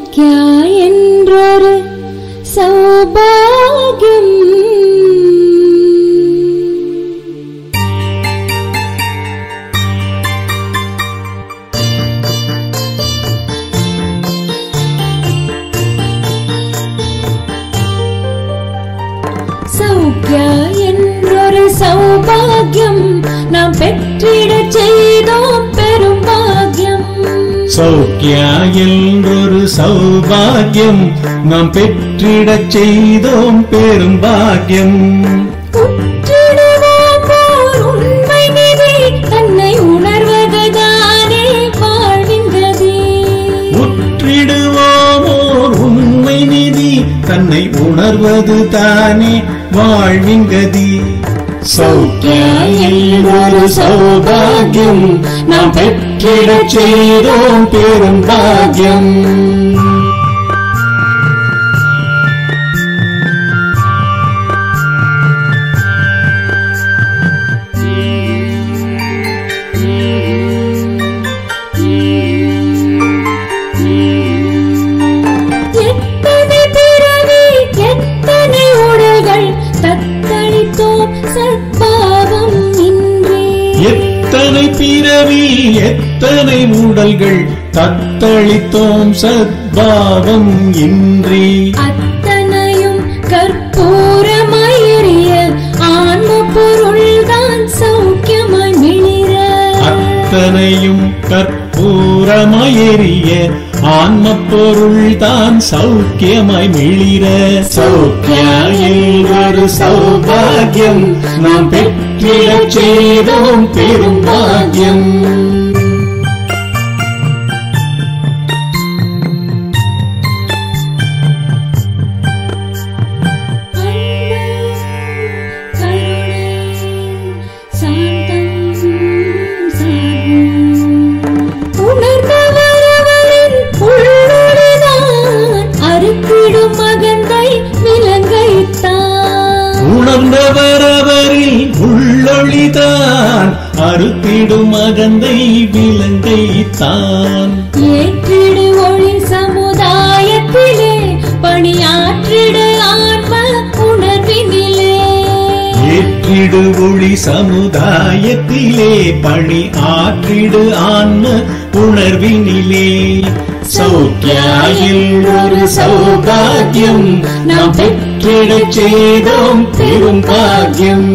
சௌக்கிய என்றொரு சௌபாகியம் சௌக்கிய என்றொரு சௌபாகியம் நாம் பெற்றிடச் செய்தோம் பெரும் பாக்கியம். சௌக்கிய என்றொரு சௌபாகியம் நாம் பெற்றிடச் செய்தோம் பெரும் பாக்கியம். உற்றிடுவோம் ஓர் உண்மை நிதி தன்னை உணர்வதுதானே வாழ்வின் கதி. உற்றிடுவோம் ஓர் உண்மை நிதி தன்னை உணர்வது தானே வாழ்வின் கதி. சௌக்கிய என்றொரு சௌபாகியம் நாம் பெற்றிடச் செய்தோம் பெரும் பாக்கியம். எத்தனை பிறவி எத்தனை உடல்கள் தத்தளித்தோம் சத்பாவம் இன்றே. எத்தனை பிறவி எத்தனை உடல்கள் தத்தளித்தோம் சத்பாவம் இன்றி. அத்தனையும் கற்பூரமாய் எரிய ஆன்ம பொருள்தான் சௌக்கியமாய் மிளிர. அத்தனையும் கற்பூரமாய் எரிய ஆன்ம பொருள்தான் சௌக்கியமாய் மிளிர. சௌக்கிய என்றொரு சௌபாகியம் நாம் பெற்றிடச் செய்தோம் பெரும் பாக்கியம். உணர்ந்தவரவரில் உள்ளொளிதான் அறுத்திடும் அகந்தை விலங்கைத்தான். ஏற்றிடு ஒளி சமுதாயத்திலே பணியாற்றிடு ஆன்ம உணர்வினிலே. ஏற்றிடு ஒளி சமுதாயத்திலே பணி ஆற்றிடு ஆன்ம உணர்வினிலே. சௌக்கிய என்றொரு சௌபாகியம் நாம் பெற்றிடச் செய்தோம் பெரும் பாக்கியம்.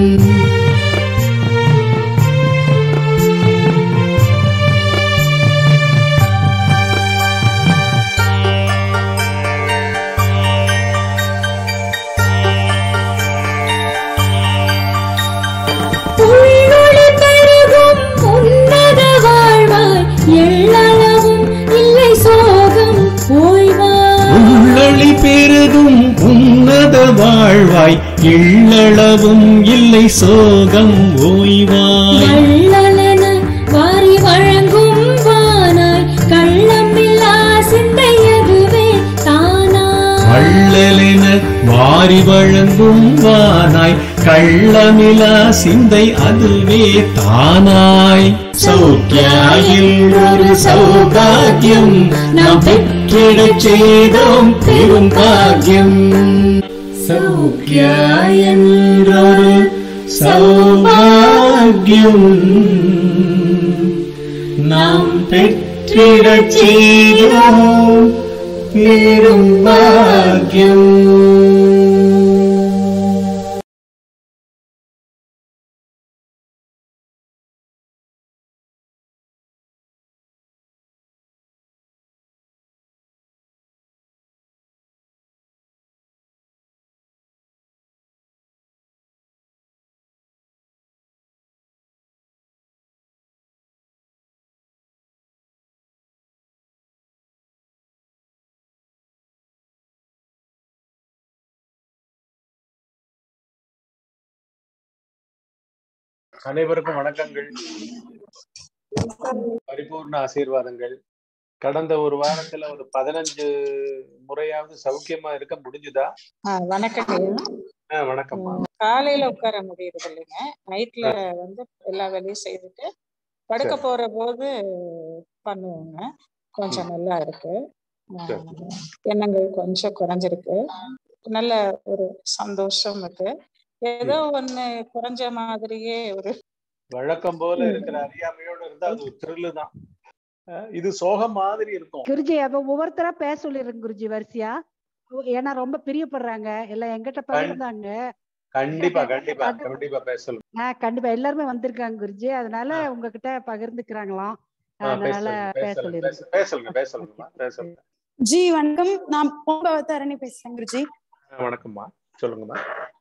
உள்ளொளி பெருகும் உன்னத வாழ்வாய் எள்ளளவும் இல்லை சோகம் ஓய்வாய். உள்ளொளி பெருகும் உன்னத வாழ்வாய் எள்ளளவும் இல்லை சோகம் ஓய்வாய். எள்ளலென வாரி வழங்கும் வானாய் கள்ளமில்லா சிந்தை அதுவே தானாய். வள்ளலென வாரி வழங்கும் வானாய் கள்ளமிலா சிந்தை அதுவே தானாய். சௌக்கிய என்றொரு சௌபாகியம் நாம் பெற்றிடச் செய்தோம் பெரும் பாக்கியம். சௌக்கிய என்றொரு சௌபாகியம் நாம் பெற்றிடச் செய்தோம் பெரும் பாக்கியம். அனைவருக்கும் வணக்கங்கள், பரிபூர்ண ஆசீர்வாதங்கள். கடந்த ஒரு வாரத்துல ஒரு 15 முறையாவது சௌக்கியமா இருக்க முடிஞ்சுதா? வணக்கம். வணக்கம்மா. காலையில உட்கார முடியுது இல்லைங்க, நைட்ல எல்லா வேலையும் செய்துட்டு படுக்க போற போது பண்ணுவோங்க. கொஞ்சம் நல்லா இருக்கு. சரி. எண்ணங்கள் கொஞ்சம் குறைஞ்சிருக்கு. நல்ல ஒரு சந்தோஷம் இருக்கு. ஏதோ ஒண்ணு குறைஞ்ச மாதிரியே ஒரு வழக்கம் போல இருக்கிற அறியாமையோட இருந்தா அது ஒரு த்ரில்லு தான். இது சோகம் மாதிரி இருக்கும். குருஜி அப்ப ஒவ்வொருத்தரா பேச சொல்லிடுங்க குருஜி வரிசையா. ஏன்னா ரொம்ப பிரியப்படுறாங்க எல்லாம் எங்கிட்ட பகிர்ந்தாங்க. கண்டிப்பா கண்டிப்பா அது கண்டிப்பா பேச சொல்லுங்க. கண்டிப்பா எல்லாருமே வந்திருக்காங்க குருஜி. அதனால உங்ககிட்ட பகிர்ந்துக்கிறாங்களாம். அதனால பேச சொல்லிருங்க. பேச சொல்லுங்கம்மா. ஜி வணக்கம். நான் பூம்பவத்தாரணி பேசுறேன் குருஜி. வணக்கம்மா, சொல்லுங்கம்மா.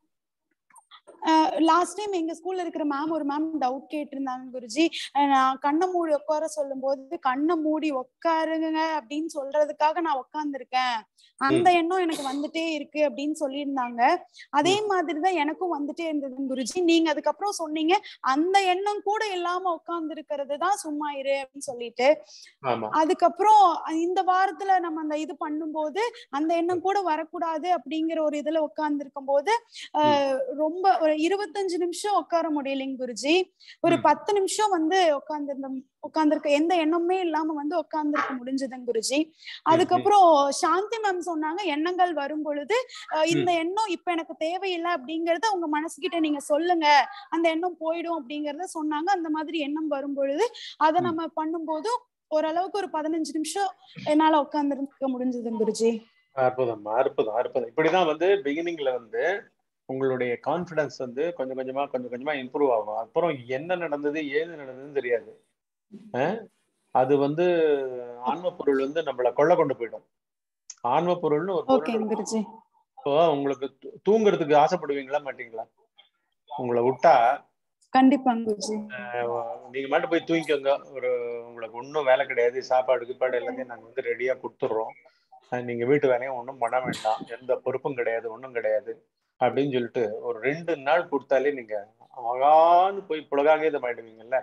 லாஸ்ட் டைம் எங்க ஸ்கூல்ல இருக்கிற ஒரு மேம் டவுட் கேட்டிருந்தாங்க குருஜி. நான் கண்ணை மூடி உட்கார சொல்லும் போது கண்ணை மூடி உட்காருங்க அப்படின்னு சொல்றதுக்காக நான் உட்கார்ந்துருக்கேன், அந்த எண்ணம் எனக்கு வந்துட்டே இருக்கு அப்படின்னு சொல்லியிருந்தாங்க. அதே மாதிரிதான் எனக்கும் வந்துட்டே இருந்தது குருஜி. நீங்க அதுக்கப்புறம் சொன்னீங்க அந்த எண்ணம் கூட இல்லாம உட்கார்ந்து இருக்கிறது தான் சும்மா இரு அப்படின்னு சொல்லிட்டு. அதுக்கப்புறம் இந்த வாரத்துல நம்ம அந்த இது பண்ணும்போது அந்த எண்ணம் கூட வரக்கூடாது அப்படிங்கிற ஒரு இதுல உட்கார்ந்து இருக்கும் போது ரொம்ப ஒரு 25 நிமிஷம் உட்கார முடியலைங்க குருஜி. ஒரு 10 நிமிஷம் வந்து உட்கார்ந்துருக்க எந்த எண்ணமே இல்லாம வந்து உட்கார்ந்துருக்க முடிஞ்சதுங்க குருஜி. அதுக்கப்புறம் சாந்தி மேம் சொன்னாங்க எண்ணங்கள் வரும் பொழுது இந்த எண்ணம் இப்ப எனக்கு தேவையில்லை அப்படிங்கறத உங்க மனசுகிட்ட நீங்க சொல்லுங்க, அந்த எண்ணம் போயிடும் அப்படிங்கறத சொன்னாங்க. அந்த மாதிரி எண்ணம் வரும் பொழுது அதை நம்ம பண்ணும்போது ஓரளவுக்கு ஒரு 15 நிமிஷம் என்னால உட்கார்ந்துருக்க முடிஞ்சதுங்க குருஜி. அற்புதம் அற்புதம் அற்புதம். இப்படிதான் வந்து பிகினிங்ல வந்து உங்களுடைய கான்பிடன்ஸ் வந்து கொஞ்சம் கொஞ்சமா இம்ப்ரூவ் ஆகும். அப்புறம் என்ன நடந்தது ஏது நடந்ததுன்னு தெரியாது. அது வந்து ஆன்ம பொருள் வந்து நம்மள கொண்டு போயிடும். ஆன்ம பொருள்னு ஒரு பொருள். இப்போ உங்களுக்கு தூங்குறதுக்கு ஆசைப்படுவீங்களா மாட்டீங்களா? உங்களை விட்டா கண்டிப்பா நீங்க மட்டும் போய் தூங்கிக்கோங்க, உங்களுக்கு ஒன்றும் வேலை கிடையாது, சாப்பாடு கீப்பாடு எல்லாத்தையும் நாங்க வந்து ரெடியா கொடுத்துடுறோம், நீங்க வீட்டு வேலையும் ஒன்றும் பண்ண வேண்டாம், எந்த பொறுப்பும் கிடையாது, ஒன்றும் கிடையாது அப்படின்னு சொல்லிட்டு ஒரு 2 நாள் கொடுத்தாலே நீங்க ஆகான்னு போய் புலகாங்கீதம் ஆயிடுவீங்கல்ல.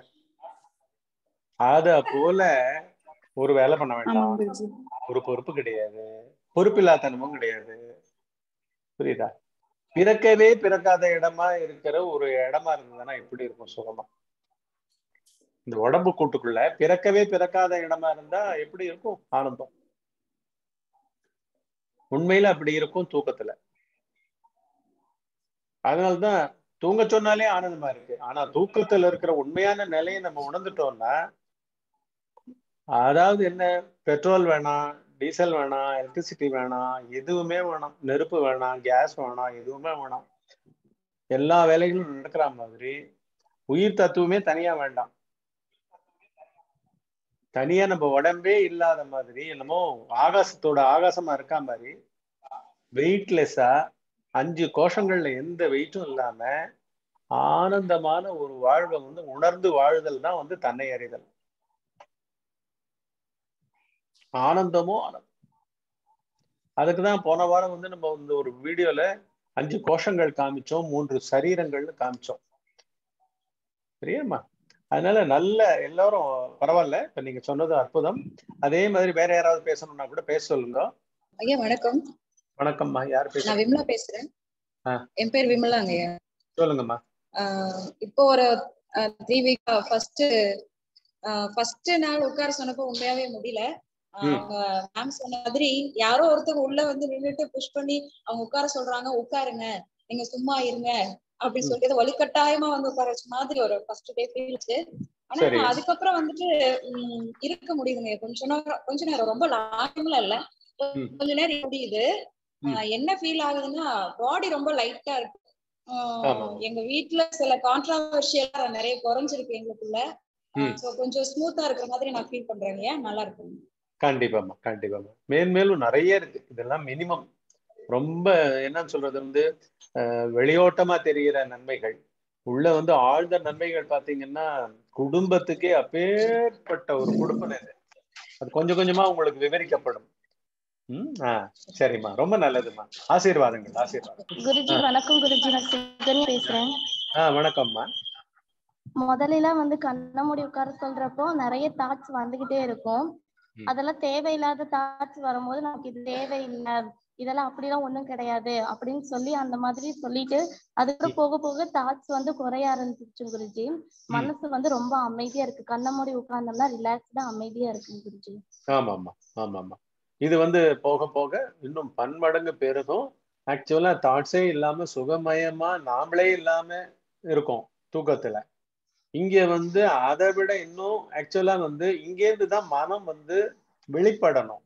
அத போல ஒரு வேலை பண்ண வேண்டாம், ஒரு பொறுப்பு கிடையாது, பொறுப்பில்லாதனமும் கிடையாது. புரியுதா? பிறக்கவே பிறக்காத இடமா இருக்கிற ஒரு இடமா இருந்ததுன்னா எப்படி இருக்கும் சுகமா? இந்த உடம்பு கூட்டுக்குள்ள பிறக்கவே பிறக்காத இடமா இருந்தா எப்படி இருக்கும் ஆனந்தம்? உண்மையில அப்படி இருக்கும் தூக்கத்துல. அதனால்தான் தூங்க சொன்னாலே ஆனந்தமா இருக்கு. ஆனா தூக்கத்துல இருக்கிற உண்மையான நிலையை நம்ம உணர்ந்துட்டோம்னா, அதாவது என்ன, பெட்ரோல் வேணாம், டீசல் வேணாம், எலக்ட்ரிசிட்டி வேணாம், எதுவுமே வேணாம், நெருப்பு வேணாம், கேஸ் வேணாம், எதுவுமே வேணாம், எல்லா வேலைகளும் நடக்கிற மாதிரி உயிர் தத்துவமே தனியா வேண்டாம். தனியா நம்ம உடம்பே இல்லாத மாதிரி என்னமோ ஆகாசத்தோட ஆகாசமா இருக்கா மாதிரி வெயிட்லெஸ்ஸா 5 கோஷங்கள்ல எந்த வெயிட்டும் இல்லாம ஆனந்தமான ஒரு வாழ்வை வந்து உணர்ந்து வாழ்தல் தான் வந்து தன்னை அறிதல். ஆனந்தமோ ஆனந்தம். அதுக்குதான் போன வாரம் வந்து நம்ம வந்து ஒரு வீடியோல 5 கோஷங்கள் காமிச்சோம், 3 சரீரங்கள்னு காமிச்சோம். சரியாம்மா? அதனால நல்ல எல்லாரும் பரவாயில்ல, இப்ப நீங்க சொன்னது அற்புதம். அதே மாதிரி வேற யாராவது பேசணும்னா கூட பேச சொல்லுங்க. ஐயா வணக்கம். வணக்கம்மா, யார் பேசுறீங்க? நான் விமலா பேசுறேன். என் பேர் விமலாங்க. சொல்லுங்கம்மா. இப்போ ஒரு 3 வீக் ஃபர்ஸ்ட் நாள் உட்கார சொன்னப்போ உண்மையாவே முடியல. அவங்க மேம் சொன்ன மாதிரி யாரோ ஒருத்தர் உள்ள வந்து நின்னுட்டு புஷ் பண்ணி அவங்க உட்கார சொல்றாங்க, உட்காருங்க, நீங்க சும்மா இருங்க அப்படின்னு சொல்லிட்டு வலுக்கட்டாயமா வந்து உட்கார வச்ச மாதிரி ஒரு ஃபர்ஸ்ட் டே ஃபீல்ஸ். ஆனா அதுக்கப்புறம் வந்துட்டு இருக்க முடியுதுங்க. கொஞ்ச நேரம் ரொம்ப லாங்கெல்லாம் இல்ல, கொஞ்ச நேரம் முடியுது. என்ன ஃபீல் ஆகுதுன்னா பாடி ரொம்ப லைட்டா இருக்கு. எங்க வீட்டுல சில கான்ட்ராவர்ஷியலா நிறைய குறைஞ்சிருக்கு எங்களுக்குள்ள. கொஞ்சம் ஸ்மூத்தா இருக்கிற மாதிரி நான் ஃபீல் பண்றேன். நல்லா இருக்கு. கண்டிப்பாமா கண்டிப்பாமா. மேன்மேலும் நிறைய இருக்கு. இதெல்லாம் மினிமம். ரொம்ப என்னன்னு சொல்றது வந்து வெளியோட்டமா தெரிகிற நன்மைகள் உள்ள வந்து ஆழ்ந்த நன்மைகள் பாத்தீங்கன்னா குடும்பத்துக்கே அப்பேற்பட்ட ஒரு கொடுப்பனை. அது கொஞ்சம் கொஞ்சமா உங்களுக்கு விவரிக்கப்படும். சரிம்மா, ரொம்ப நல்லதுமா. ஆசீர்வாதங்கள். குருஜி வணக்கம். குருஜி நான் சுகன்யா பேசுறேன். வணக்கம்மா. முதல்ல வந்து கண்ண மூடி உட்கார சொல்றப்போ நிறைய தாட்ஸ் வந்துகிட்டே இருக்கும். அதெல்லாம் தேவையில்லாத தாட்ஸ் வரும்போது நமக்கு இது தேவையில்லை, இதெல்லாம் அப்படிலாம் ஒண்ணும் கிடையாது அப்படின்னு சொல்லி அந்த மாதிரி சொல்லிட்டு அதுக்கு போக போக தாட்ஸ் வந்து குறைய ஆரம்பிச்சிருச்சு குருஜி. மனசு வந்து ரொம்ப அமைதியா இருக்கு. கண்ண மூடி உட்கார்ந்தோம்னா ரிலாக்ஸ்டா அமைதியா இருக்கு குருஜி. ஆமாமா ஆமாமா. இது வந்து போக போக இன்னும் பன்மடங்கு பெருகும். ஆக்சுவலா தாட்ஸே இல்லாம சுகமயமா நாமளே இல்லாம இருக்கும் தூக்கத்துல. இங்க வந்து அதை விட இன்னும் ஆக்சுவலா வந்து இங்கேருந்து தான் மனம் வந்து வெளிப்படணும்.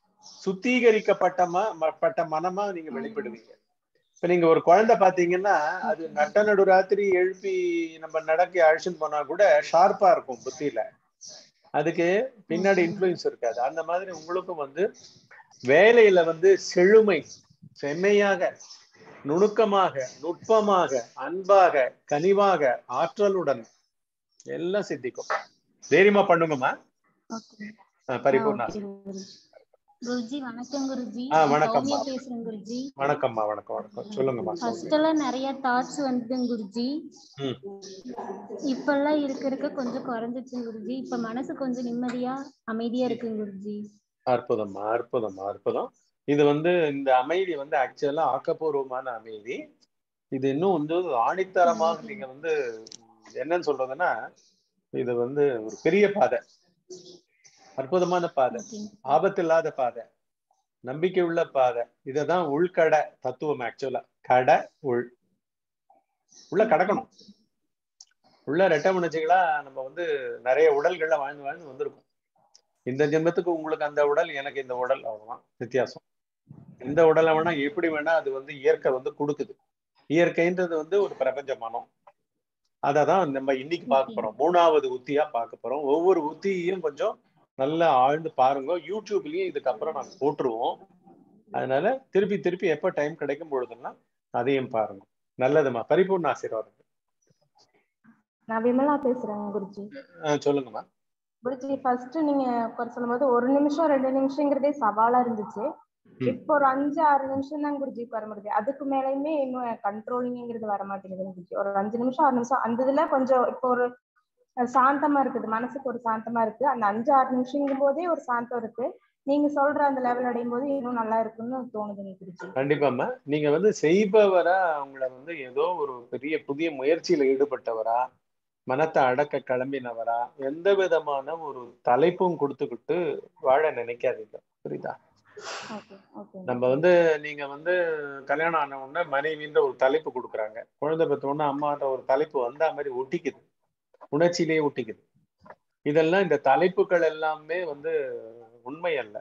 சுத்திகரிக்கப்பட்ட மனமா நீங்க வெளிப்படுவீங்க. இப்ப நீங்க ஒரு குழந்தை பாத்தீங்கன்னா அது நட்ட நடு ராத்திரி எழுப்பி நம்ம நடக்க அழைச்சிட்டு போனா கூட ஷார்ப்பா இருக்கும் புத்தியில. அதுக்கு பின்னாடி இன்ஃப்ளூயன்ஸ் இருக்காது. அந்த மாதிரி உங்களுக்கும் வந்து வேலையில வந்து செழுமை, செம்மையாக, நுணுக்கமாக, நுட்பமாக, அன்பாக, கனிவாக, ஆற்றலுடன் எல்லாம் சித்திக்கும். தைரியமா பண்ணுங்கம்மா. பரிபூர்ணா. குருஜி வணக்கம் குருஜி. வணக்கம்மா. சௌமியா பேசுறேன் குருஜி. வணக்கம்மா. வணக்கம் வணக்கம். சொல்லுங்கம்மா. ஃபர்ஸ்ட் எல்லாம் நிறைய தாட்ஸ் வந்துங்க குருஜி. இப்பெல்லாம் இருக்க கொஞ்சம் குறைஞ்சிச்சு குருஜி. இப்ப மனசு கொஞ்சம் நிம்மதியா அமைதியா இருக்குங்க குருஜி. அற்புதம்மா, அற்புதம்மா, அற்புதம். இது வந்து இந்த அமைதி வந்து ஆக்சுவலா ஆக்கப்பூர்வமான அமைதி. இது இன்னும் வந்து ஆணித்தரமாக நீங்க வந்து என்னன்னு சொல்றதுன்னா இது வந்து ஒரு பெரிய பாதை, அற்புதமான பாதை, ஆபத்து இல்லாத பாதை, நம்பிக்கை உள்ள பாதை. இததான் உள்கடை தத்துவம். ஆக்சுவலா கடை உள்ள கடக்கணும். உள்ள ரெட்டை மனுச்சிகளா நம்ம வந்து நிறைய உடல்கள்ல வாழ்ந்து வாழ்ந்து வந்திருக்கோம். இந்த ஜென்மத்துக்கு உங்களுக்கு அந்த உடல், எனக்கு இந்த உடல், அவ்வளவுதான் வித்தியாசம். எந்த உடலை வேணா எப்படி வேணா அது வந்து இயற்கை வந்து கொடுக்குது. இயற்கைன்றது வந்து ஒரு பிரபஞ்ச மனம். அததான் நம்ம இன்னைக்கு பார்க்க போறோம். 3வது உத்தியா பார்க்க போறோம். ஒவ்வொரு உத்தியையும் கொஞ்சம் நல்லா ஆழ்ந்து பாருங்க. யூடியூப்லயும் இதுக்கப்புறம் நாங்க போட்டுருவோம். அதனால திருப்பி திருப்பி எப்ப டைம் கிடைக்கும் பொழுதுன்னா அதையும் பாருங்க. நல்லதுமா. பரிபூர்ண ஆசீர்வாதம். நான் விமலா பேசுறேன் குருஜி. சொல்லுங்கம்மா. குருஜி ஃபர்ஸ்ட் நீங்க சொல்லும்போது 1 நிமிஷம் 2 நிமிஷங்கிறதே சவாலா இருந்துச்சு. இப்போ ஒரு 5-6 நிமிஷம் தான் குருஜி வர முடியுது. அதுக்கு மேலயுமே இன்னும் கண்ட்ரோலிங்கிறது வர மாட்டேங்குது குருஜி. ஒரு 5 நிமிஷம் 6 நிமிஷம் அந்த இதுல கொஞ்சம் இப்போ ஒரு சாந்தமா இருக்குது, மனசுக்கு ஒரு சாந்தமா இருக்கு. அந்த 5-6 நிமிஷங்கும் போதே ஒரு சாந்தம் இருக்கு. நீங்க சொல்ற அந்த லெவல் அடையும் போது இன்னும் நல்லா இருக்குன்னு தோணுதுங்க குருஜி. கண்டிப்பாம்மா. நீங்க வந்து செய்பவரா உங்களை வந்து ஏதோ ஒரு பெரிய புதிய முயற்சியில ஈடுபட்டவரா, மனத்தை அடக்க கிளம்பினவரா, எந்த விதமான ஒரு தலைப்பும் கொடுத்துக்கிட்டு வாழ நினைக்காதீங்க. புரியுதா? நம்ம வந்து நீங்க வந்து கல்யாணம் ஆன உடனே மனைவின்ற ஒரு தலைப்பு கொடுக்குறாங்க. குழந்தை பெற்ற உடனே அம்மான்ற ஒரு தலைப்பு வந்தா மாதிரி ஒட்டிக்குது, உணர்ச்சியிலேயே ஒட்டிக்குது. இதெல்லாம் இந்த தலைப்புகள் எல்லாமே வந்து உண்மை அல்ல.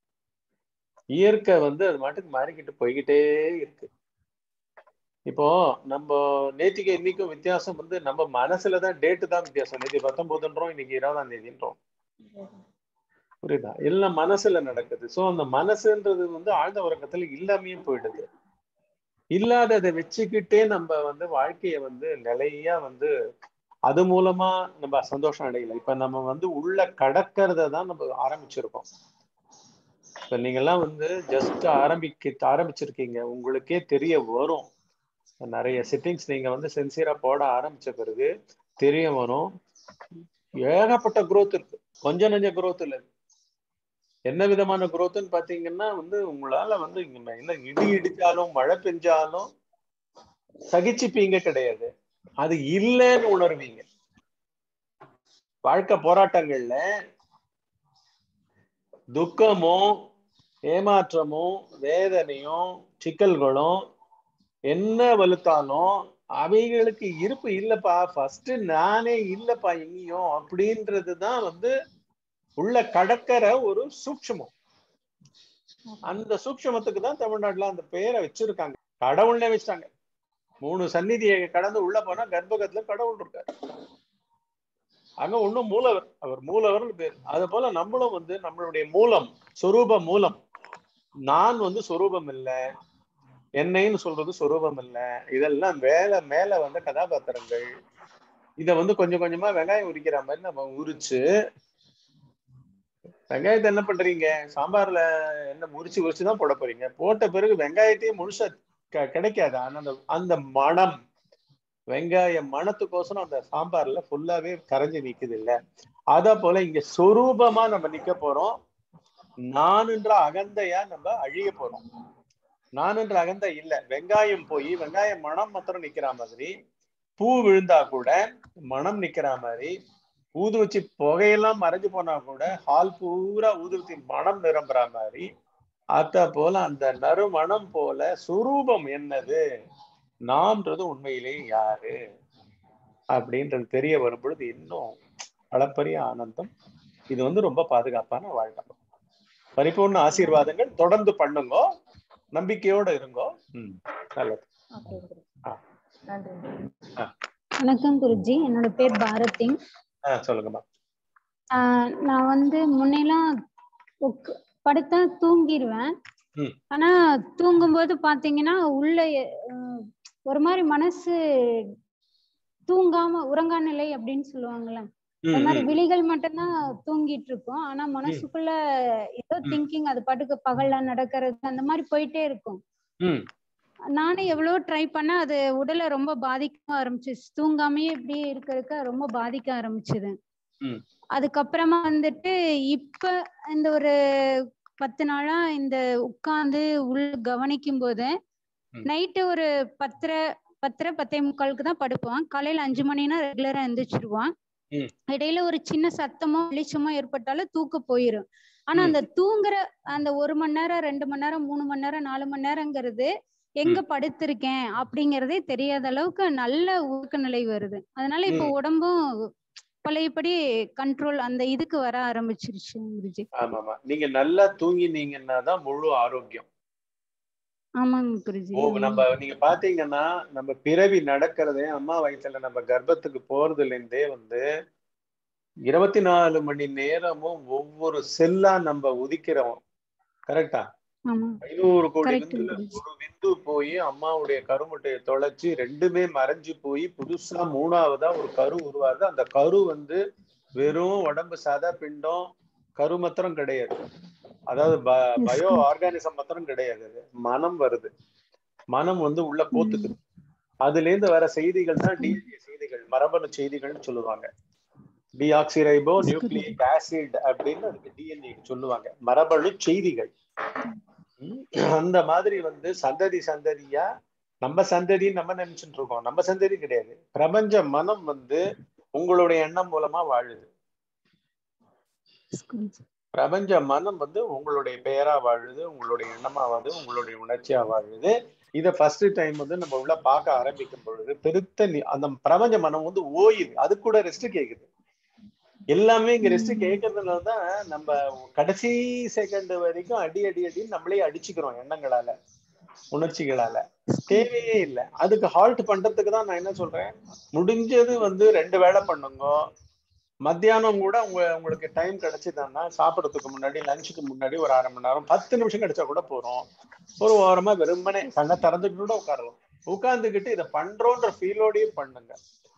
இயற்கை வந்து அது மாட்டுக்கு மாறிக்கிட்டு போய்கிட்டே இருக்கு. இப்போ நம்ம நேத்திக்கு இன்னைக்கும் வித்தியாசம் வந்து நம்ம மனசுலதான் டேட்டு தான் வித்தியாசம். நேற்று 19ன்றோம், இன்னைக்கு 20ஆம் தேதின்றோம். புரியுதா? எல்லாம் மனசுல நடக்குது. சோ அந்த மனசுன்றது வந்து ஆழ்ந்த உறக்கத்துல இல்லாமையே போயிடுது. இல்லாததை வச்சுக்கிட்டே நம்ம வந்து வாழ்க்கைய வந்து நிலையா வந்து அது மூலமா நம்ம சந்தோஷம் அடையல. இப்ப நம்ம வந்து உள்ள கடக்கிறத தான் நம்ம ஆரம்பிச்சிருக்கோம். இப்ப நீங்க எல்லாம் வந்து ஜஸ்ட் ஆரம்பிச்சிருக்கீங்க. உங்களுக்கே தெரிய வரும். நிறைய செட்டிங்ஸ் நீங்க வந்து சென்சியரா போட ஆரம்பிச்ச பிறகு தெரிய வரும். ஏகப்பட்ட குரோத் இருக்கு. கொஞ்சம் நெஞ்ச குரோத் இல்லை. என்ன விதமான குரோத்ன்னு பாத்தீங்கன்னா வந்து உங்களால வந்து என்ன இடி இடிச்சாலும் மழை பெஞ்சாலும் சகிச்சுப்பீங்க கிடையாது. அது இல்லைன்னு உணர்வீங்க. வாழ்க்கை போராட்டங்கள்ல துக்கமும் ஏமாற்றமும் வேதனையும் சிக்கல்களும் என்ன வலுத்தாலும் அவைகளுக்கு இருப்பு இல்லப்பா, ஃபர்ஸ்ட் நானே இல்லப்பா எங்கேயும் அப்படின்றதுதான் வந்து உள்ள கடக்கிற ஒரு சூட்சுமம். அந்த சூட்சுமத்துக்கு தான் தமிழ்நாட்டுல அந்த பெயரை வச்சிருக்காங்க. கடவுள்னே வச்சிட்டாங்க. 3 சந்நிதியை கடந்து உள்ள போனா கர்ப்பகத்துல கடவுள் இருக்காரு. அங்க ஒண்ணும் மூலவர், அவர் மூலவர்னு பேர். அது போல நம்மளும் வந்து நம்மளுடைய மூலம், சொரூப மூலம். நான் வந்து சொரூபம் இல்லை, என்னைன்னு சொல்றது சொரூபம் இல்லை. இதெல்லாம் மேல வந்த கதாபாத்திரங்கள். இத வந்து கொஞ்சம் கொஞ்சமா வெங்காயம் உரிக்கிற மாதிரி நம்ம உரிச்சு, வெங்காயத்தை என்ன பண்றீங்க, சாம்பார்ல என்ன உரிச்சுதான் போட போறீங்க. போட்ட பிறகு வெங்காயத்தையும் முழுசா கிடைக்காது. ஆனா அந்த மனம், வெங்காய மனத்துக்கோசரம் அந்த சாம்பார்ல ஃபுல்லாவே கரைஞ்சு நிக்குது இல்ல. அத போல இங்க சொரூபமா நம்ம நிக்க போறோம். நானுன்ற அகந்தையா நம்ம அழிய போறோம். நானுன்ற அகந்தை இல்ல. வெங்காயம் போய் வெங்காயம் மனம் மாத்திரம் நிக்கிற மாதிரி, பூ விழுந்தா கூட மனம் நிக்கிற மாதிரி, ஊதுவச்சி புகையெல்லாம் மறைஞ்சு போனா கூட ஹால் பூரா ஊதுவத்தி மனம் நிரம்புற மாதிரி, அத போல அந்த நறுமணம் போல சுரூபம் என்னது, நாம்ன்றது உண்மையிலே யாரு அப்படின்றது தெரிய வரும் பொழுது இன்னும் அளப்பரிய ஆனந்தம். இது வந்து ரொம்ப பாதுகாப்பான வாழ்க்கை. பரிபூர்ண ஆசீர்வாதங்கள். தொடர்ந்து பண்ணுங்க, நம்பிக்கையோட இருங்கோ. நல்லது. நன்றி. வணக்கம் குருஜி, என்னோட பேர் பாரதி. சொல்லுங்கம்மா. நான் வந்து முன்னெல்லாம் படுத்தா தூங்கிடுவேன். ஆனா தூங்கும்போது பாத்தீங்கன்னா உள்ள ஒரு மாதிரி மனசு தூங்காம உறங்கா நிலை அப்படின்னு சொல்லுவாங்கல்ல, அந்த மாதிரி விழிகள் மட்டும்தான் தூங்கிட்டு இருக்கும். ஆனா மனசுக்குள்ள ஏதோ திங்கிங், அது பாட்டுக்கு பகல்ல நடக்கிறது அந்த மாதிரி போயிட்டே இருக்கும். நானும் எவ்வளவோ ட்ரை பண்ண, அது உடலை ரொம்ப பாதிக்க ஆரம்பிச்சிச்சு. தூங்காமையே இப்படியே இருக்க ரொம்ப பாதிக்க ஆரம்பிச்சுது. அதுக்கப்புறமா வந்துட்டு இப்ப இந்த ஒரு 10 நாளா இந்த உட்கார்ந்து கவனிக்கும் போது நைட்டு ஒரு 10:30 தான் படுப்பான். காலையில 5 மணினா ரெகுலரா எந்திரிச்சிருவான். இடையில ஒரு சின்ன சத்தமோ வெளிச்சமோ ஏற்பட்டாலும் தூக்கம் போயிரும். ஆனா அந்த தூங்குற அந்த 1 மணி நேரம் 2 மணி நேரம் 3 மணி நேரம் 4 மணி நேரங்கிறது எங்க படுத்திருக்கேன் அப்படிங்கறதே தெரியாத அளவுக்கு நல்ல ஊக்க நிலை வருது. அதனால இப்ப உடம்பும் பழையபடி கண்ட்ரோல் அந்த இதுக்கு வர ஆரம்பிச்சிருச்சு குருஜி. ஆமாமா, நீங்க நல்லா தூங்கினீங்கன்னா தான் முழு ஆரோக்கியம். ஆமாங்க குருஜி. நம்ம நீங்க பாத்தீங்கன்னா நம்ம பிறவி நடக்கிறதே அம்மா வயிற்றுல நம்ம கர்ப்பத்துக்கு போறதுல இருந்தே வந்து 24 மணி நேரமும் ஒவ்வொரு செல்லா நம்ம உதிக்கிறோம். கரெக்டா? 500 கோடி விந்துல ஒரு விந்து போய் அம்மாவுடைய கருமுட்டையை தொலைச்சு ரெண்டுமே மறைஞ்சு போய் புதுசா 3ஆவதா ஒரு கரு உருவாது. அந்த கரு வந்து வெறும் உடம்பு சத பிண்டம் கரு மாத்திரம் கிடையாது, அதாவது பயோ ஆர்கானிசம் மாத்திரம் கிடையாது. மனம் வருது, மனம் வந்து உள்ள போத்துக்குது. அதுல இருந்து வர செய்திகள் தான் டிஎன்ஏ செய்திகள், மரபணு செய்திகள்னு சொல்லுவாங்க. டிஆக்சிரைபோ நியூக்ளிக் ஆசிட் அப்படின்னு அதுக்கு டிஎன்ஏ சொல்லுவாங்க, மரபணு செய்திகள். அந்த மாதிரி வந்து சந்ததி சந்ததியா நம்ம சந்ததி நம்ம நினைச்சுட்டு இருக்கோம். நம்ம சந்ததி கிடையாது. பிரபஞ்ச மனம் வந்து உங்களுடைய எண்ணம் மூலமா வாழுது. பிரபஞ்ச மனம் வந்து உங்களுடைய பெயரா வாழுது, உங்களுடைய எண்ணமா வாழுது, உங்களுடைய உணர்ச்சியா வாழுது. இதை ஃபர்ஸ்ட் டைம் வந்து நம்ம உள்ள பார்க்க ஆரம்பிக்கும் பொழுது பெருத்த அந்த பிரபஞ்ச மனம் வந்து ஓயுது. அது கூட ரெஸ்ட் கேக்குது. எல்லாமே இங்க ரெஸ்ட் கேட்கறதுனாலதான் நம்ம கடைசி செகண்ட் வரைக்கும் அடி அடி அடின்னு நம்மளே அடிச்சுக்கிறோம் எண்ணங்களால உணர்ச்சிகளால. தேவையே இல்லை. அதுக்கு ஹால்ட் பண்றதுக்கு தான் நான் என்ன சொல்றேன், முடிஞ்சது வந்து 2 வேளை பண்ணுங்க. மத்தியானம் கூட உங்களுக்கு டைம் கிடைச்சதுன்னா சாப்பிடறதுக்கு முன்னாடி லஞ்சுக்கு முன்னாடி ஒரு 1/2 மணி நேரம் 10 நிமிஷம் கிடைச்சா கூட போறோம். ஒரு ஓரமா வெறுமனே கண்ணை திறந்துட்டு கூட உட்காரலாம். உட்கார்ந்துக்கிட்டு இதை பண்றோன்ற ஃபீலோடயே பண்ணுங்க.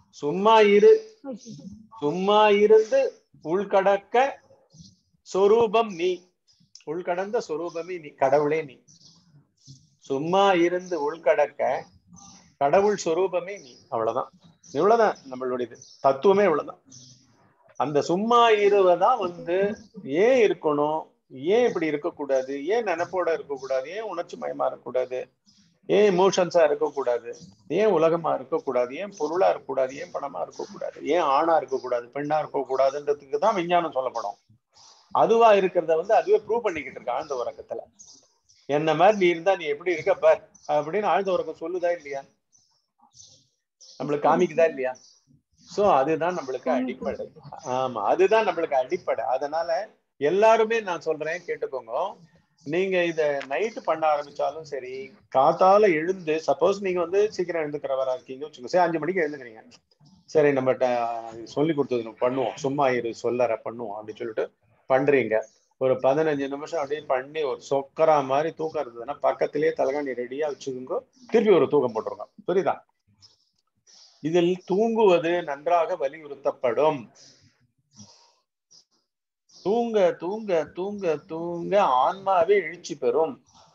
சும்மா இருந்து உள்கடக்க சொரூபம் நீ, உள்கடந்த சொரூபமே நீ, கடவுளே நீ. சும்மா இருந்து உள்கடக்க கடவுள் சொரூபமே நீ. அவ்வளவுதான், இவ்வளவுதான் நம்மளுடைய தத்துவமே, இவ்வளவுதான். அந்த சும்மா இருவதான் வந்து ஏன் இருக்கணும், ஏன் இப்படி இருக்கக்கூடாது, ஏன் நினைப்போட இருக்கக்கூடாது, ஏன் உணர்ச்சி மயமா இருக்கக்கூடாது, ஏன் எமோஷன்ஸா இருக்கக்கூடாது, ஏன் உலகமா இருக்கக்கூடாது, ஏன் பொருளா இருக்கக்கூடாது, ஏன் பணமா இருக்கக்கூடாது, ஏன் ஆணா இருக்கக்கூடாது, பெண்ணா இருக்கக்கூடாதுன்றதுக்கு தான் விஞ்ஞானம் சொல்லப்படும். அதுவா இருக்கிறத வந்து அதுவே ப்ரூவ் பண்ணிக்கிட்டு இருக்கு ஆழ்ந்த உறக்கத்துல. என்ன மாதிரி நீ இருந்தா நீ எப்படி இருக்க பார் அப்படின்னு ஆழ்ந்த உறக்கம் சொல்லுதா இல்லையா, நம்மளுக்கு காமிக்குதா இல்லையா? சோ அதுதான் நம்மளுக்கு அடிப்படை. ஆமா, அதுதான் நம்மளுக்கு அடிப்படை. அதனால எல்லாருமே நான் சொல்றேன் கேட்டுக்கோங்க. நீங்க இத நைட்டு பண்ண ஆரம்பிச்சாலும் சரி, காத்தால எழுந்து, சப்போஸ் நீங்க வந்து சீக்கிரம் எழுந்துக்கிறவரா இருக்கீங்க வச்சுக்கோங்க, சரி 5 மணிக்கு எழுந்துக்கிறீங்க, சரி நம்ம சொல்லி கொடுத்தது நம்ம பண்ணுவோம், சும்மா இரு சொல்லற பண்ணுவோம் அப்படின்னு சொல்லிட்டு பண்றீங்க. ஒரு 15 நிமிஷம் அப்படியே பண்ணி ஒரு சொக்கரா மாதிரி தூக்கம் இருந்ததுன்னா பக்கத்திலேயே தலகாணி ரெடியா வச்சுக்கோங்க, திருப்பி ஒரு தூக்கம் போட்டுருங்க. புரியுதா? இதில் தூங்குவது நன்றாக வலியுறுத்தப்படும். தூங்க தூங்க தூங்க தூங்க ஆன்மாவே எழுச்சி பெறும்.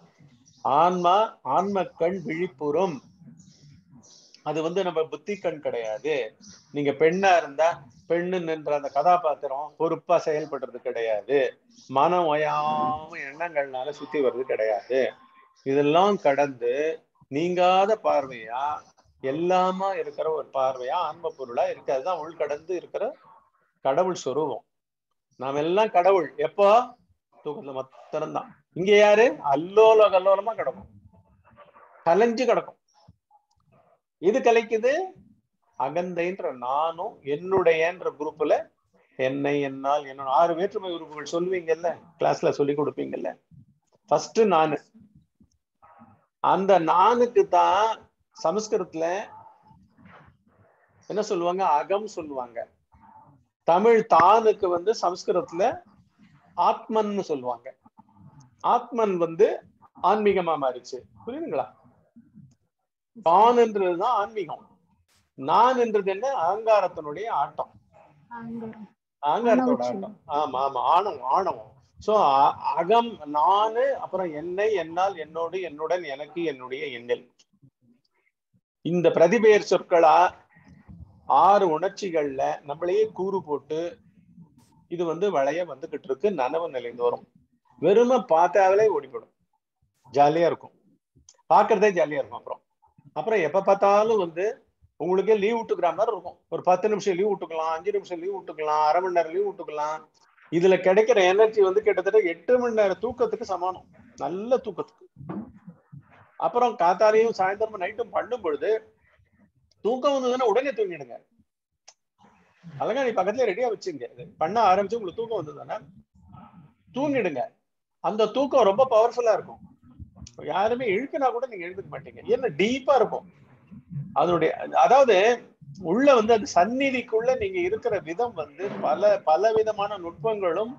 ஆன்ம கண் விழிப்புறும். அது வந்து நம்ம புத்தி கண் கிடையாது. நீங்க பெண்ணா இருந்தா பெண்ணு நின்ற அந்த கதாபாத்திரம் பொறுப்பா செயல்படுறது கிடையாது. மனம் ஓயாம எண்ணங்கள்னால சுத்தி வர்றது கிடையாது. இதெல்லாம் கடந்து நீங்காத பார்வையா எல்லாமா இருக்கிற ஒரு பார்வையா ஆன்ம பொருளா இருக்கு. அதுதான் உள்கடந்து இருக்கிற கடவுள் சொரூபம். நாம் எல்லாம் கடவுள். எப்போ? தூக்கத்துல மாத்திரம்தான். இங்க யாரு? அல்லோல கல்லோலமா கிடக்கும், கலைஞ்சு கிடக்கும். இது கலைக்குது அகந்தைன்ற நானும் என்னுடையன்ற குரூப்ல என்னை, என்னால், என்னோட 6 வேற்றுமை உறுப்புகள் சொல்லுவீங்கல்ல, கிளாஸ்ல சொல்லி கொடுப்பீங்கல்ல. ஃபர்ஸ்ட் நானு. அந்த நானுக்கு தான் சமஸ்கிருதத்துல என்ன சொல்லுவாங்க? அகம் சொல்லுவாங்க. தமிழ் தானுக்கு வந்து சமஸ்கிருதத்துல ஆத்மன்னு சொல்லுவாங்க. ஆத்மன் வந்து ஆன்மீகமா மாறிச்சு. புரியுதுங்களா? தான்ன்றதுதான் ஆன்மீகம். நான் என்றது என்ன? அகங்காரத்தினுடைய ஆட்டம், அகங்காரத்தோட ஆட்டம். ஆமா ஆமா, ஆணவம். சோ அகம் நானு, அப்புறம் என்னை, என்னால், என்னோடு, என்னுடன், எனக்கு, என்னுடைய, என்னில். இந்த பிரதிபெயர் சொற்களா 6 உணர்ச்சிகள்ல நம்மளையே கூறு போட்டு இது வந்து வளைய வந்துகிட்டு இருக்கு. நனவு நிலைந்து வரும். வெறுமை பார்த்தாலே ஓடிப்படும். ஜாலியா இருக்கும், பாக்குறதே ஜாலியா இருக்கும். அப்புறம் எப்ப பார்த்தாலும் வந்து உங்களுக்கே லீவ் விட்டுக்கிற மாதிரி இருக்கும். ஒரு 10 நிமிஷம் லீவ் விட்டுக்கலாம், 5 நிமிஷம் லீவ் விட்டுக்கலாம், அரை மணி நேரம் லீவ் விட்டுக்கலாம். இதுல கிடைக்கிற எனர்ஜி வந்து கிட்டத்தட்ட 8 மணி நேரம் தூக்கத்துக்கு சமானம், நல்ல தூக்கத்துக்கு. அப்புறம் காத்தாலையும் சாயந்தரமும் நைட்டும் பண்ணும் பொழுது தூக்கம் வந்ததுன்னா உடனே தூங்கிடுங்க. அழகா நீ பக்கத்துல ரெடியா வச்சுங்க. பண்ண ஆரம்பிச்சு உங்களுக்கு தூக்கம் வந்ததுன்னா தூங்கிடுங்க. அந்த தூக்கம் ரொம்ப பவர்ஃபுல்லா இருக்கும். யாருமே இழுக்குனா கூட நீங்க எழுதுக்க மாட்டீங்க. ஏன்னா டீப்பா இருக்கும் அதனுடைய. அதாவது உள்ள வந்து அது சந்நிதிக்குள்ள நீங்க இருக்கிற விதம் வந்து பல விதமான நுட்பங்களும்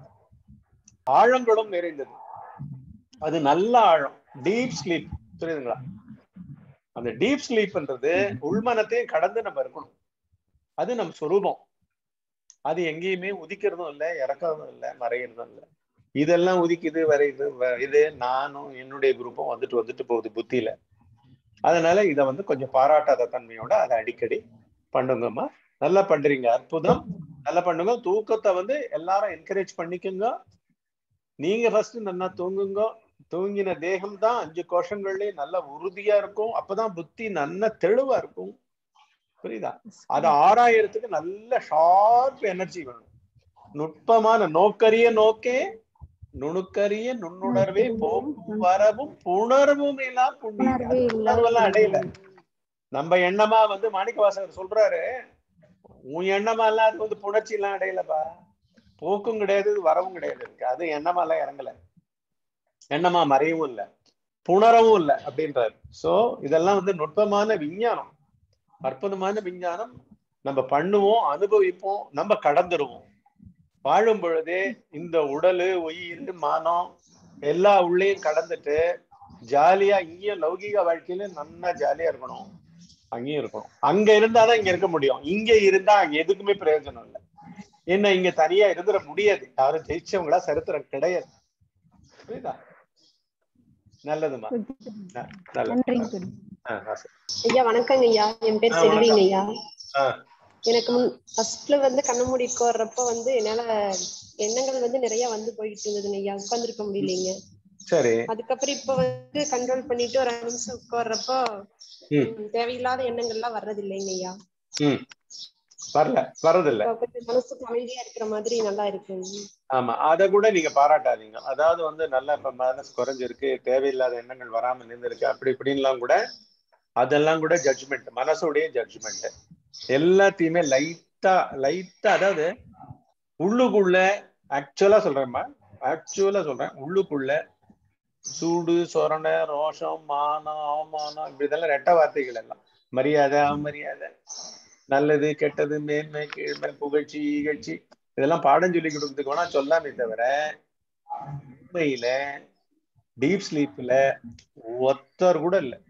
ஆழங்களும் நிறைந்தது. அது நல்ல ஆழம், டீப் ஸ்லீப். புரியுதுங்களா? அந்த டீப் ஸ்லீப்ன்றது உள்மனத்தையும் கடந்து நம்ம இருக்கணும். அது நம்ம சொரூபம். அது எங்கேயுமே உதிக்கிறதும் இல்லை, இறக்கிறதும் இல்லை, மறைகிறதும் இல்லை. இதெல்லாம் உதிக்குது, வரையுது. இது நானும் என்னுடைய குரூப்பும் வந்துட்டு போகுது புத்தியில. அதனால இதை வந்து கொஞ்சம் பாராட்டாத தன்மையோட அதை அடிக்கடி பண்ணுங்கம்மா. நல்லா பண்றீங்க, அற்புதம், நல்லா பண்ணுங்க. தூக்கத்தை வந்து எல்லாரும் என்கரேஜ் பண்ணிக்கோங்க. நீங்க ஃபர்ஸ்ட் நல்லா தூங்குங்க. தூங்கின தேகம் தான் 5 கோஷங்கள்லயே நல்லா உறுதியா இருக்கும். அப்பதான் புத்தி நல்லா தெளிவா இருக்கும். புரியுதா? அதை ஆராயறதுக்கு நல்ல ஷார்ப் எனர்ஜி வேணும். நுட்பமான நோக்கரிய நோக்கே நுணுக்கரிய நுண்ணுணர்வே போக்கும் வரவும் புணர்வும் எல்லாம் புண்ணியம் அடையல. நம்ம எண்ணமா வந்து மாணிக்கவாசகர் சொல்றாரு, உன் எண்ணமா எல்லாம் அது வந்து புணர்ச்சி எல்லாம் அடையலப்பா, போக்கும் கிடையாது, வரவும் கிடையாது. இருக்கு அது எண்ணமா எல்லாம் இறங்கல, எண்ணமா மறையவும் இல்லை, புணரவும் இல்லை அப்படின்றாரு. சோ இதெல்லாம் வந்து நுட்பமான விஞ்ஞானம், அற்புதமான விஞ்ஞானம். நம்ம பண்ணுவோம், அனுபவிப்போம், நம்ம கடந்துருவோம். வாழும் பொழுதே இந்த உடலு, உயிர், மானம் எல்லா உள்ளேயும் கடந்துட்டு ஜாலியா இங்கேயும் லௌகிக வாழ்க்கையில நல்லா ஜாலியா இருக்கணும். அங்கேயும் இருக்கணும். அங்க இருந்தாதான் இங்க இருக்க முடியும். இங்க இருந்தா அங்க எதுக்குமே பிரயோஜனம் இல்லை. என்ன இங்க தனியா இருந்துட முடியாது. யாரும் ஜெயிச்சவங்களா சரித்திரம் கிடையாது. புரியுதா? நல்லதுமா, நல்லது. ஐயா வணக்கங்க ஐயா. என் பேர் செல்விங்க ஐயா. எனக்கு ஃபர்ஸ்ட்ல வந்து கண்ண மூடி உட்கார்றப்ப வந்து என்னால எண்ணங்கள் வந்து நிறைய வந்து போயிட்டு இருந்ததுங்க ஐயா. உட்கார்ந்துருக்க முடியலைங்க. சரி. அதுக்கப்புறம் இப்ப வந்து கண்ட்ரோல் பண்ணிட்டு ஒரு 5 நிமிஷம் உட்கார்றப்போ தேவையில்லாத எண்ணங்கள் எல்லாம் வர்றது இல்லைங்க ஐயா. வரதில்லை. கொஞ்சம் மனசுக்கு அமைதியா இருக்கிற மாதிரி நல்லா இருக்குங்க. ஆமா, அத கூட நீங்க பாராட்டாதீங்க. அதாவது வந்து நல்லா இப்ப மனசு குறைஞ்சிருக்கு, தேவையில்லாத எண்ணங்கள் வராம நின்றுருக்கு, அப்படி இப்படின்லாம் கூட அதெல்லாம் கூட ஜட்ஜ்மெண்ட், மனசுடைய ஜட்ஜ்மெண்ட். எல்லாத்தையுமே லைட்டா அதாவது உள்ளுக்குள்ள ஆக்சுவலா சொல்றேன், உள்ளுக்குள்ள சூடு, சொரணை, ரோஷம், மானம், அவமானம், இப்படி இதெல்லாம் ரெட்ட வார்த்தைகள் எல்லாம். மரியாதை, அவமரியாதை, நல்லது, கெட்டது, மேன்மை, கீழ்மை, புகழ்ச்சி, இகழ்ச்சி, இதெல்லாம் பாடம் சொல்லி கொடுத்துக்கு வேணா சொல்லாமே தவிர உண்மையில டீப் ஸ்லீப்ல ஒருத்தர் கூட இல்லை.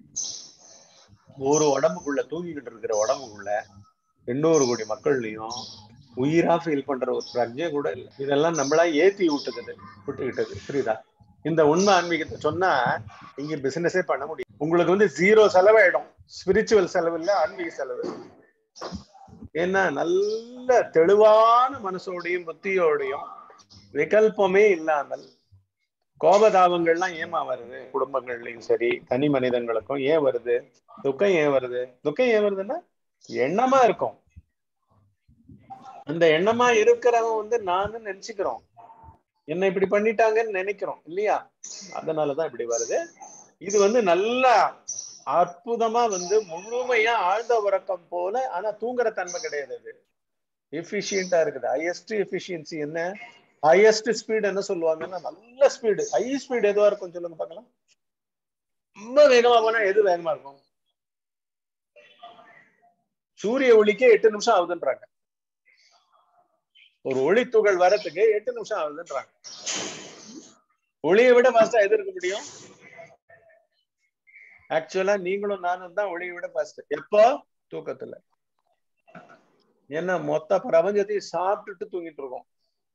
ஒரு உடம்புக்குள்ள தூங்கிக்கிட்டு இருக்கிற உடம்புக்குள்ள 800 கோடி மக்கள்லையும் உயிரா ஃபீல் பண்ற ஒரு பிரஜை கூட இல்லை. இதெல்லாம் நம்மளா ஏத்தி விட்டுக்கிட்டது. புரியுதா? இந்த உண்மை ஆன்மீகத்தை சொன்னா இங்க பிசினஸே பண்ண முடியும். உங்களுக்கு வந்து 0 செலவாயிடும். ஸ்பிரிச்சுவல் செலவு இல்லை, ஆன்மீக செலவு. ஏன்னா நல்ல தெளிவான மனசோடையும் புத்தியோடையும் விகல்பமே இல்லாமல் கோபதாபங்கள்லாம் ஏமா வருது? குடும்பங்கள்லயும் சரி, தனி மனிதங்களுக்கும் ஏன் வருது? துக்கம் ஏன் வருதுன்னா எண்ணமா இருக்கும். அந்த எண்ணமா இருக்கிறவன் வந்து நானு நினைச்சுக்கிறோம், என்ன இப்படி பண்ணிட்டாங்கன்னு நினைக்கிறோம் இல்லையா? அதனாலதான் இப்படி வருது. இது வந்து நல்லா அற்புதமா வந்து முழுமையா ஆழ்ந்த உறக்கம் போல, ஆனா தூங்குற தன்மை கிடையாது. அது எஃபிஷியன்டா இருக்குது. ஹையஸ்ட் எஃபிஷியன்சி என்ன, ஹையஸ்ட் ஸ்பீடு என்ன சொல்லுவாங்கன்னா, நல்ல ஸ்பீடு. ஹை ஸ்பீடு எதுவா இருக்கும் சொல்லுங்க பார்க்கலாம். ரொம்ப வேகமா போனா எது வேகமா இருக்கும்? சூரிய ஒளிக்கே 8 நிமிஷம் ஆகுதுன்றாங்க. ஒரு ஒளி துகள் வரத்துக்கு 8 நிமிஷம் ஆகுதுன்றாங்க. ஒளியை விட ஃபாஸ்டா எது இருக்க முடியும்? ஆக்சுவலா நீங்களும் நானும் தான் ஒளியை விட ஃபாஸ்ட். எப்போ? தூக்கத்துல. ஏன்னா மொத்த பிரபஞ்சத்தையும் சாப்பிட்டுட்டு தூங்கிட்டு இருக்கோம்.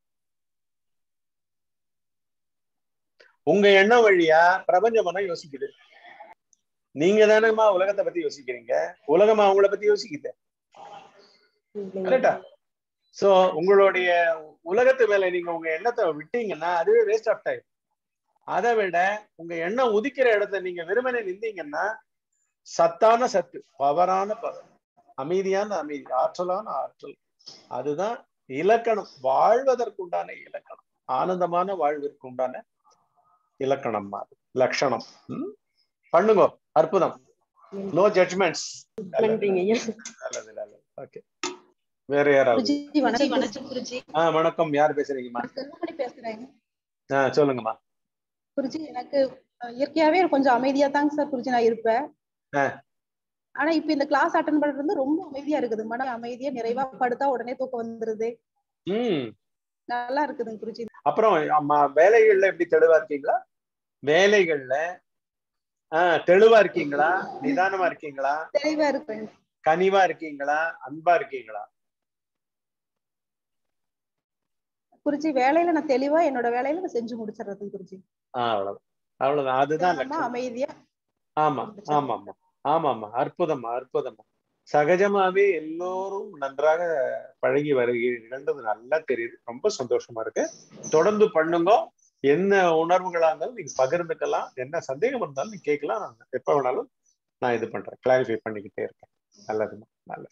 உங்க எண்ணம் வழியா பிரபஞ்சமா யோசிக்குது. நீங்க தானேமா உலகத்தை பத்தி யோசிக்கிறீங்க, உலகமா அவங்கள பத்தி யோசிக்குது. கரெக்டா? சோ உங்களுடைய உலகத்து மேல நீங்க உங்க எண்ணத்தை விட்டீங்கன்னா அதுவே வேஸ்ட் ஆஃப் டைம். அதை விட உங்க எண்ணம் உதிக்கிற இடத்த நீங்க வெறுமனே நின்றீங்கன்னா சத்தான சத்து, பவரான பவர், அமைதியான அமைதி, ஆற்றலான ஆற்றல், அதுதான் இலக்கணம். வாழ்வதற்குண்டான இலக்கணம், ஆனந்தமான வாழ்விற்கு உண்டான இலக்கணம், லட்சணம். பண்ணுங்க, அற்புதம். No judgements. நல்லது நல்லது. ஓகே, வேற யாராவது? வணக்கம், யார் பேசுறீங்கம்மா? சொல்லுங்கம்மா. குருஜி, எனக்கு இயற்கையாவே கொஞ்சம் அமைதியா தாங்க சார் குருஜி நான் இருப்பேன். ஆனா இப்ப இந்த கிளாஸ் அட்டெண்ட் பண்றது வந்து ரொம்ப அமைதியா இருக்குது. மன அமைதியா நிறைவா படுத்தா உடனே தூக்கம் வந்துருது. நல்லா இருக்குதுங்க குருஜி. அப்புறம் வேலைகள்ல எப்படி தெளிவா இருக்கீங்களா? வேலைகள்ல தெளிவா இருக்கீங்களா? நிதானமா இருக்கீங்களா? தெளிவா இருப்பேன். கனிவா இருக்கீங்களா? அன்பா இருக்கீங்களா? குருஜி, வேலையில நான் தெளிவா என்னோட வேலையில நான் செஞ்சு முடிச்சிடுறது குருஜி. அவ்வளவுதான், அவ்வளவுதான். அதுதான் அமைதியா. ஆமா ஆமா ஆமா ஆமாமா. அற்புதமா அற்புதமா. சகஜமாவே எல்லோரும் நன்றாக பழகி வருகிறீர்கள், நல்லா தெரியுது. ரொம்ப சந்தோஷமா இருக்கு. தொடர்ந்து பண்ணுங்க. என்ன உணர்வுகளா இருந்தாலும் நீங்க பகிர்ந்துக்கலாம். என்ன சந்தேகம் இருந்தாலும் நீங்க கேட்கலாம். நான் எப்ப வேணாலும் நான் இது பண்றேன், கிளாரிஃபை பண்ணிக்கிட்டே இருக்கேன். நல்லதுமா, நல்லது.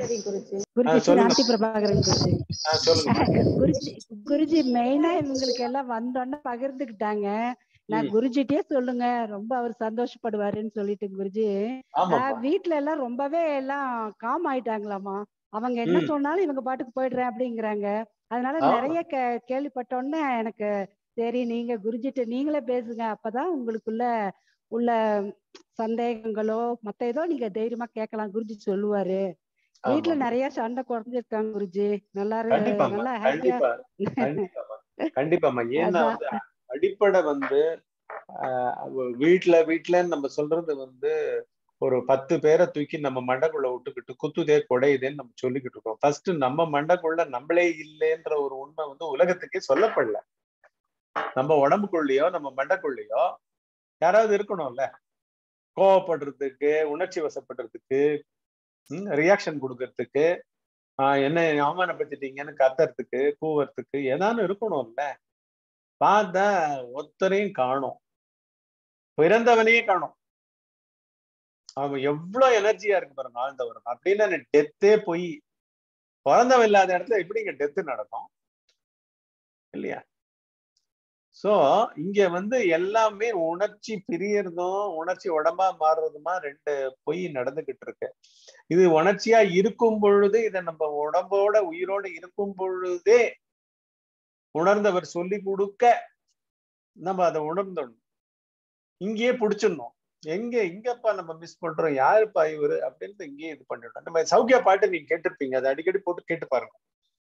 குருஜி மெயினா இவங்களுக்கு எல்லாம் வந்தோன்னு பகிர்ந்துக்கிட்டாங்க. நான் குருஜிட்டே சொல்லுங்க, ரொம்ப அவர் சந்தோஷப்படுவாருன்னு சொல்லிட்டு குருஜி வீட்டுல எல்லாம் ரொம்பவே எல்லாம் காம் ஆயிட்டாங்களாமா. அவங்க என்ன சொன்னாலும் இவங்க பாட்டுக்கு போயிடுறேன் அப்படிங்கிறாங்க. அதனால நிறைய கேள்விப்பட்டோன்னு எனக்கு சரி, நீங்க குருஜிட்ட நீங்களே பேசுங்க, அப்பதான் உங்களுக்குள்ள உள்ள சந்தேகங்களோ மத்த ஏதோ நீங்க தைரியமா கேட்கலாம், குருஜி சொல்லுவாரு. வீட்டுல நிறைய சண்டை குறைஞ்சிருக்காங்க குருஜி. நல்லா நல்லா ஹாப்பியா. கண்டிப்பாமா. ஏன்னா அடிப்படை வந்து வீட்டுலன்னு நம்ம சொல்றது வந்து ஒரு 10 பேரை தூக்கி நம்ம மண்டைக்குள்ள விட்டுக்கிட்டு குத்துதே கொடையுதேன்னு நம்ம சொல்லிக்கிட்டு இருக்கோம். ஃபர்ஸ்ட் நம்ம மண்டைக்குள்ள நம்மளே இல்லைன்ற ஒரு உண்மை வந்து உலகத்துக்கே சொல்லப்படல. நம்ம உடம்புக்குள்ளேயோ நம்ம மண்டைக்குள்ளேயோ யாராவது இருக்கணும்ல, கோவப்படுறதுக்கு, உணர்ச்சி வசப்படுறதுக்கு, ரியாக்ஷன் கொடுக்கறதுக்கு, என்ன அவமானப்படுத்திட்டீங்கன்னு கத்துறதுக்கு, கூவறதுக்கு ஏதானு இருக்கணும்ல. பார்த்தா ஒருத்தரையும் காணும், பிறந்தவனையே காணும். அவன் எவ்வளவு எனர்ஜியா இருக்கு பாருங்க, ஆழ்ந்தவரும். அப்படின்னு டெத்தே போய் பிறந்தவன் இல்லாத இடத்துல எப்படிங்க டெத்து நடக்கும் இல்லையா? சோ இங்க வந்து எல்லாமே உணர்ச்சி பிரியறதும் உணர்ச்சி உடம்பா மாறுறதுமா 2 பொய் நடந்துகிட்டு இருக்கு. இது உணர்ச்சியா இருக்கும் பொழுது, இதை நம்ம உடம்போட உயிரோட இருக்கும் பொழுதே உணர்ந்தவர் சொல்லி கொடுக்க நம்ம அதை உணர்ந்தோம். இங்கேயே பிடிச்சிடணும். இங்கப்பா நம்ம மிஸ் பண்றோம், யாருப்பா இவரு அப்படின்னு இங்கேயே இது பண்ணிடணும். நம்ம சௌக்கியா பாட்டு நீங்க கேட்டிருப்பீங்க, அதை அடிக்கடி போட்டு கேட்டு பாருங்க.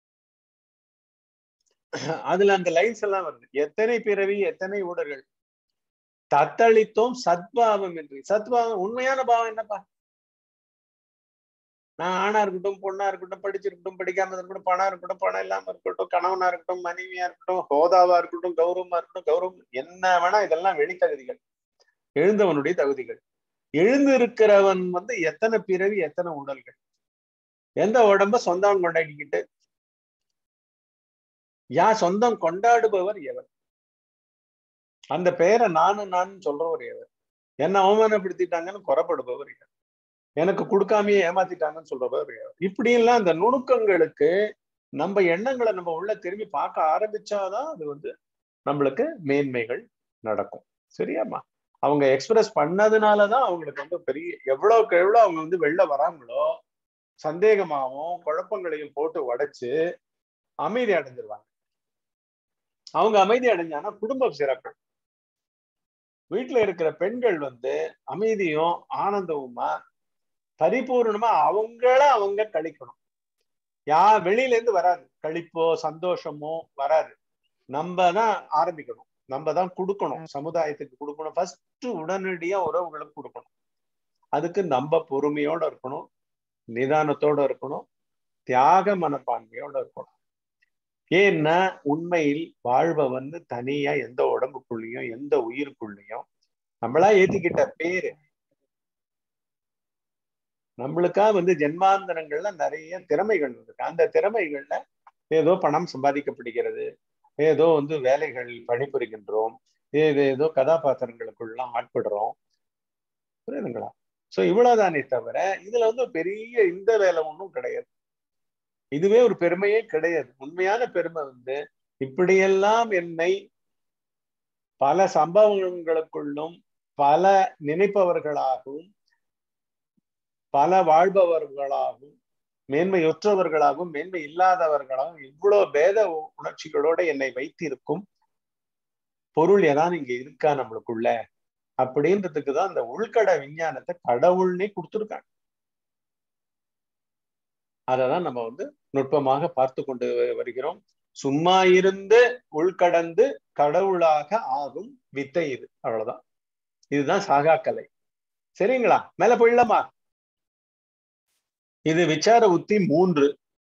அதுல அந்த லைன்ஸ் எல்லாம் வருது. எத்தனை பிறவி எத்தனை ஊடர்கள் தத்தளித்தோம் சத்பாவம் என்று. சத்பாவம் உண்மையான பாவம் என்னப்பா? நான் ஆணா இருக்கட்டும், பொண்ணா இருக்கட்டும், படிச்சிருக்கட்டும், படிக்காம இருக்கட்டும், பணம் இருக்கட்டும், பணம் இல்லாம இருக்கட்டும், கணவனா இருக்கட்டும், மனைவியா இருக்கட்டும், ஹோதாவா இருக்கட்டும், கௌரவமா இருக்கட்டும், கௌரவம் என்ன வேணா, இதெல்லாம் வெளித்தகுதிகள், எழுந்தவனுடைய தகுதிகள். எழுந்து இருக்கிறவன் வந்து எத்தனை பிறவி எத்தனை உடல்கள். எந்த உடம்ப சொந்தம் கொண்டாடிக்கிட்டு, சொந்தம் கொண்டாடுபவர் எவர்? அந்த பெயரை நான் சொல்றவர் எவர்? என்ன அவமானப்படுத்திட்டாங்கன்னு குறப்படுபவர் எவர்? எனக்கு கொடுக்காமையே ஏமாத்திட்டாங்கன்னு சொல்றவர் எவர்? இப்படி எல்லாம் அந்த நுணுக்கங்களுக்கு நம்ம எண்ணங்களை நம்ம உள்ள திரும்பி பார்க்க ஆரம்பிச்சாதான் அது வந்து நம்மளுக்கு மேன்மைகள் நடக்கும். சரியாம்மா? அவங்க எக்ஸ்பிரஸ் பண்ணதுனாலதான் அவங்களுக்கு வந்து பெரிய எவ்வளவுக்கு எவ்வளவு அவங்க வந்து வெளில வராங்களோ சந்தேகமாகவும் குழப்பங்களையும் போட்டு உடைச்சு அமைதி அடைஞ்சிருவாங்க. அவங்க அமைதி அடைஞ்சாங்கன்னா குடும்பம் சிறப்பு. வீட்டுல இருக்கிற பெண்கள் வந்து அமைதியும் ஆனந்தமுமா பரிபூர்ணமா அவங்க கழிக்கணும். வெளியில இருந்து வராது. கழிப்போ சந்தோஷமோ வராது. நம்ம தான் ஆரம்பிக்கணும். நம்ம தான் கொடுக்கணும். சமுதாயத்துக்கு கொடுக்கணும். ஃபர்ஸ்ட் உடனடியா உறவுகளுக்கு கொடுக்கணும். அதுக்கு நம்ம பொறுமையோட இருக்கணும், நிதானத்தோட இருக்கணும், தியாக மனப்பான்மையோட இருக்கணும். ஏன்னா உண்மையில் வாழ்பவன் தனியா எந்த உடம்புக்குள்ளயும் எந்த உயிருக்குள்ளயும் நம்மளா ஏத்திக்கிட்ட பேரு. நம்மளுக்கா வந்து ஜென்மாந்தரங்கள்ல நிறைய திறமைகள் இருக்கு. அந்த திறமைகள்ல ஏதோ பணம் சம்பாதிக்கப்படுகிறது, ஏதோ வந்து வேலைகள் பணிபுரிகின்றோம், ஏதோ கதாபாத்திரங்களுக்குள்ள ஆட்படுறோம். புரியுதுங்களா? சோ இவ்வளவுதானே தவிர இதுல வந்து பெரிய இந்த வேலை ஒன்றும் கிடையாது. இதுவே ஒரு பெருமையே கிடையாது. உண்மையான பெருமை வந்து இப்படியெல்லாம் என்னை பல சம்பவங்களுக்குள்ளும் பல நினைப்பவர்களாகவும் பல வாழ்பவர்களாகவும் மேன்மையற்றவர்களாகவும் மேன்மை இல்லாதவர்களாகவும் இவ்வளவு பேத உணர்ச்சிகளோட என்னை வைத்திருக்கும் பொருள் ஏதாவது இங்க இருக்கா நம்மளுக்குள்ள அப்படின்றதுக்குதான் அந்த உள்கட விஞ்ஞானத்தை கடவுள்னே கொடுத்துருக்காங்க. அததான் நம்ம வந்து நுட்பமாக பார்த்து கொண்டு வருகிறோம். சும்மா இருந்து உள்கடந்து கடவுளாக ஆகும் வித்தை இது. அவ்வளவுதான். இதுதான் சாகாக்கலை. சரிங்களா? மேல போயிடலாமா? இது விசார உத்தி 3.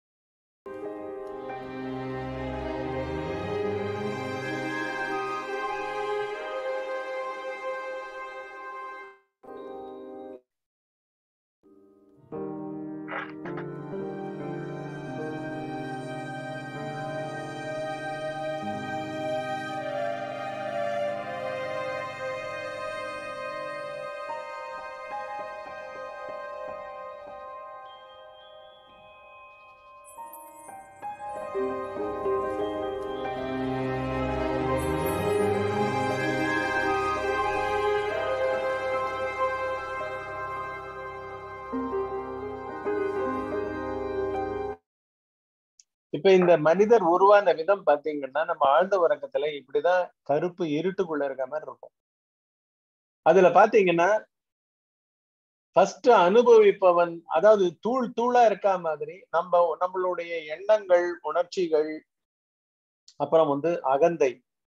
இப்ப இந்த மனிதர் உருவான விதம் பாத்தீங்கன்னா நம்ம ஆழ்ந்த உறக்கத்துல இப்படிதான் கருப்பு இருட்டுக்குள்ள இருக்க மாதிரி இருக்கும். அதுல பாத்தீங்கன்னா ஃபர்ஸ்ட் அனுபவிப்பவன், அதாவது தூள் தூளா இருக்கா மாதிரி நம்மளுடைய எண்ணங்கள், உணர்ச்சிகள், அப்புறம் வந்து அகந்தை,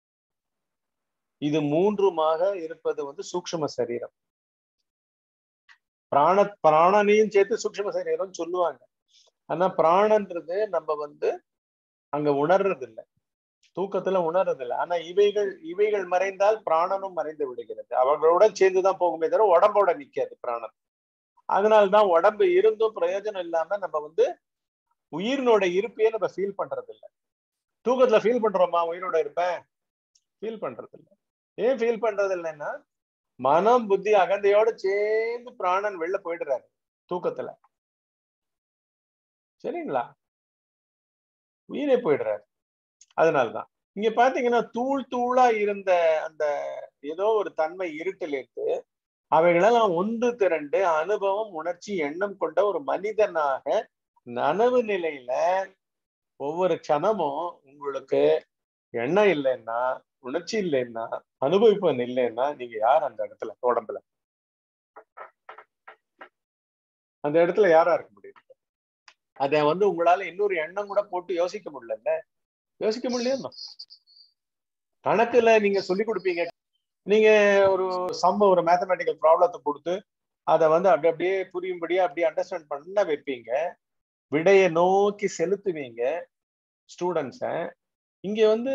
இது மூன்றுமாக இருப்பது வந்து சூக்ஷ்ம சரீரம். பிராணனையும் சேர்த்து சூக்ஷ்ம சரீரம் சொல்லுவாங்க. ஆனா பிராணன்றது நம்ம வந்து அங்க உணர்றது இல்லை, தூக்கத்துல உணர்றது இல்லை. ஆனா இவைகள் மறைந்தால் பிராணனும் மறைந்து விடுகிறது. அவர்களுடன் சேர்ந்துதான் போகுமே தவிர உடம்போட நிக்காது பிராணன். அதனால்தான் உடம்பு இருந்தும் பிரயோஜனம் இல்லாம நம்ம வந்து உயிரினோட இருப்பையே நம்ம ஃபீல் பண்றது இல்லை. தூக்கத்துல ஃபீல் பண்றோமா உயிரோட இருப்பேன்? ஃபீல் பண்றது இல்லை. ஏன் ஃபீல் பண்றது இல்லைன்னா மனம் புத்தி அகந்தையோட சேர்ந்து பிராணன் வெளில போயிடுறாரு தூக்கத்துல. சரிங்களா? உயிரே போயிடுறாரு. அதனாலதான் இங்க பாத்தீங்கன்னா தூள் தூளா இருந்த அந்த ஏதோ ஒரு தன்மை இருட்டில் இருந்து அவைகளெல்லாம் ஒன்று திரண்டு அனுபவம், உணர்ச்சி, எண்ணம் கொண்ட ஒரு மனிதனாக நனவு நிலையில ஒவ்வொரு க்ஷணமும் உங்களுக்கு எண்ணம் இல்லைன்னா, உணர்ச்சி இல்லைன்னா, அனுபவிப்பன் இல்லைன்னா நீங்க யார் அந்த இடத்துல? உடம்புல அந்த இடத்துல யாரா இருக்க முடியும்? அத வந்து உங்களால இன்னொரு எண்ணம் கூட போட்டு யோசிக்க முடியல. யோசிக்க முடியல. கணக்குல நீங்க சொல்லி கொடுப்பீங்க. நீங்க ஒரு மேத்தமேட்டிக்கல் ப்ராப்ளத்தை கொடுத்து அதை வந்து அப்படியே புரியும்படியா அப்படியே அண்டர்ஸ்டாண்ட் பண்ண வைப்பீங்க. விடையை நோக்கி செலுத்துவீங்க ஸ்டூடெண்ட்ஸ. இங்க வந்து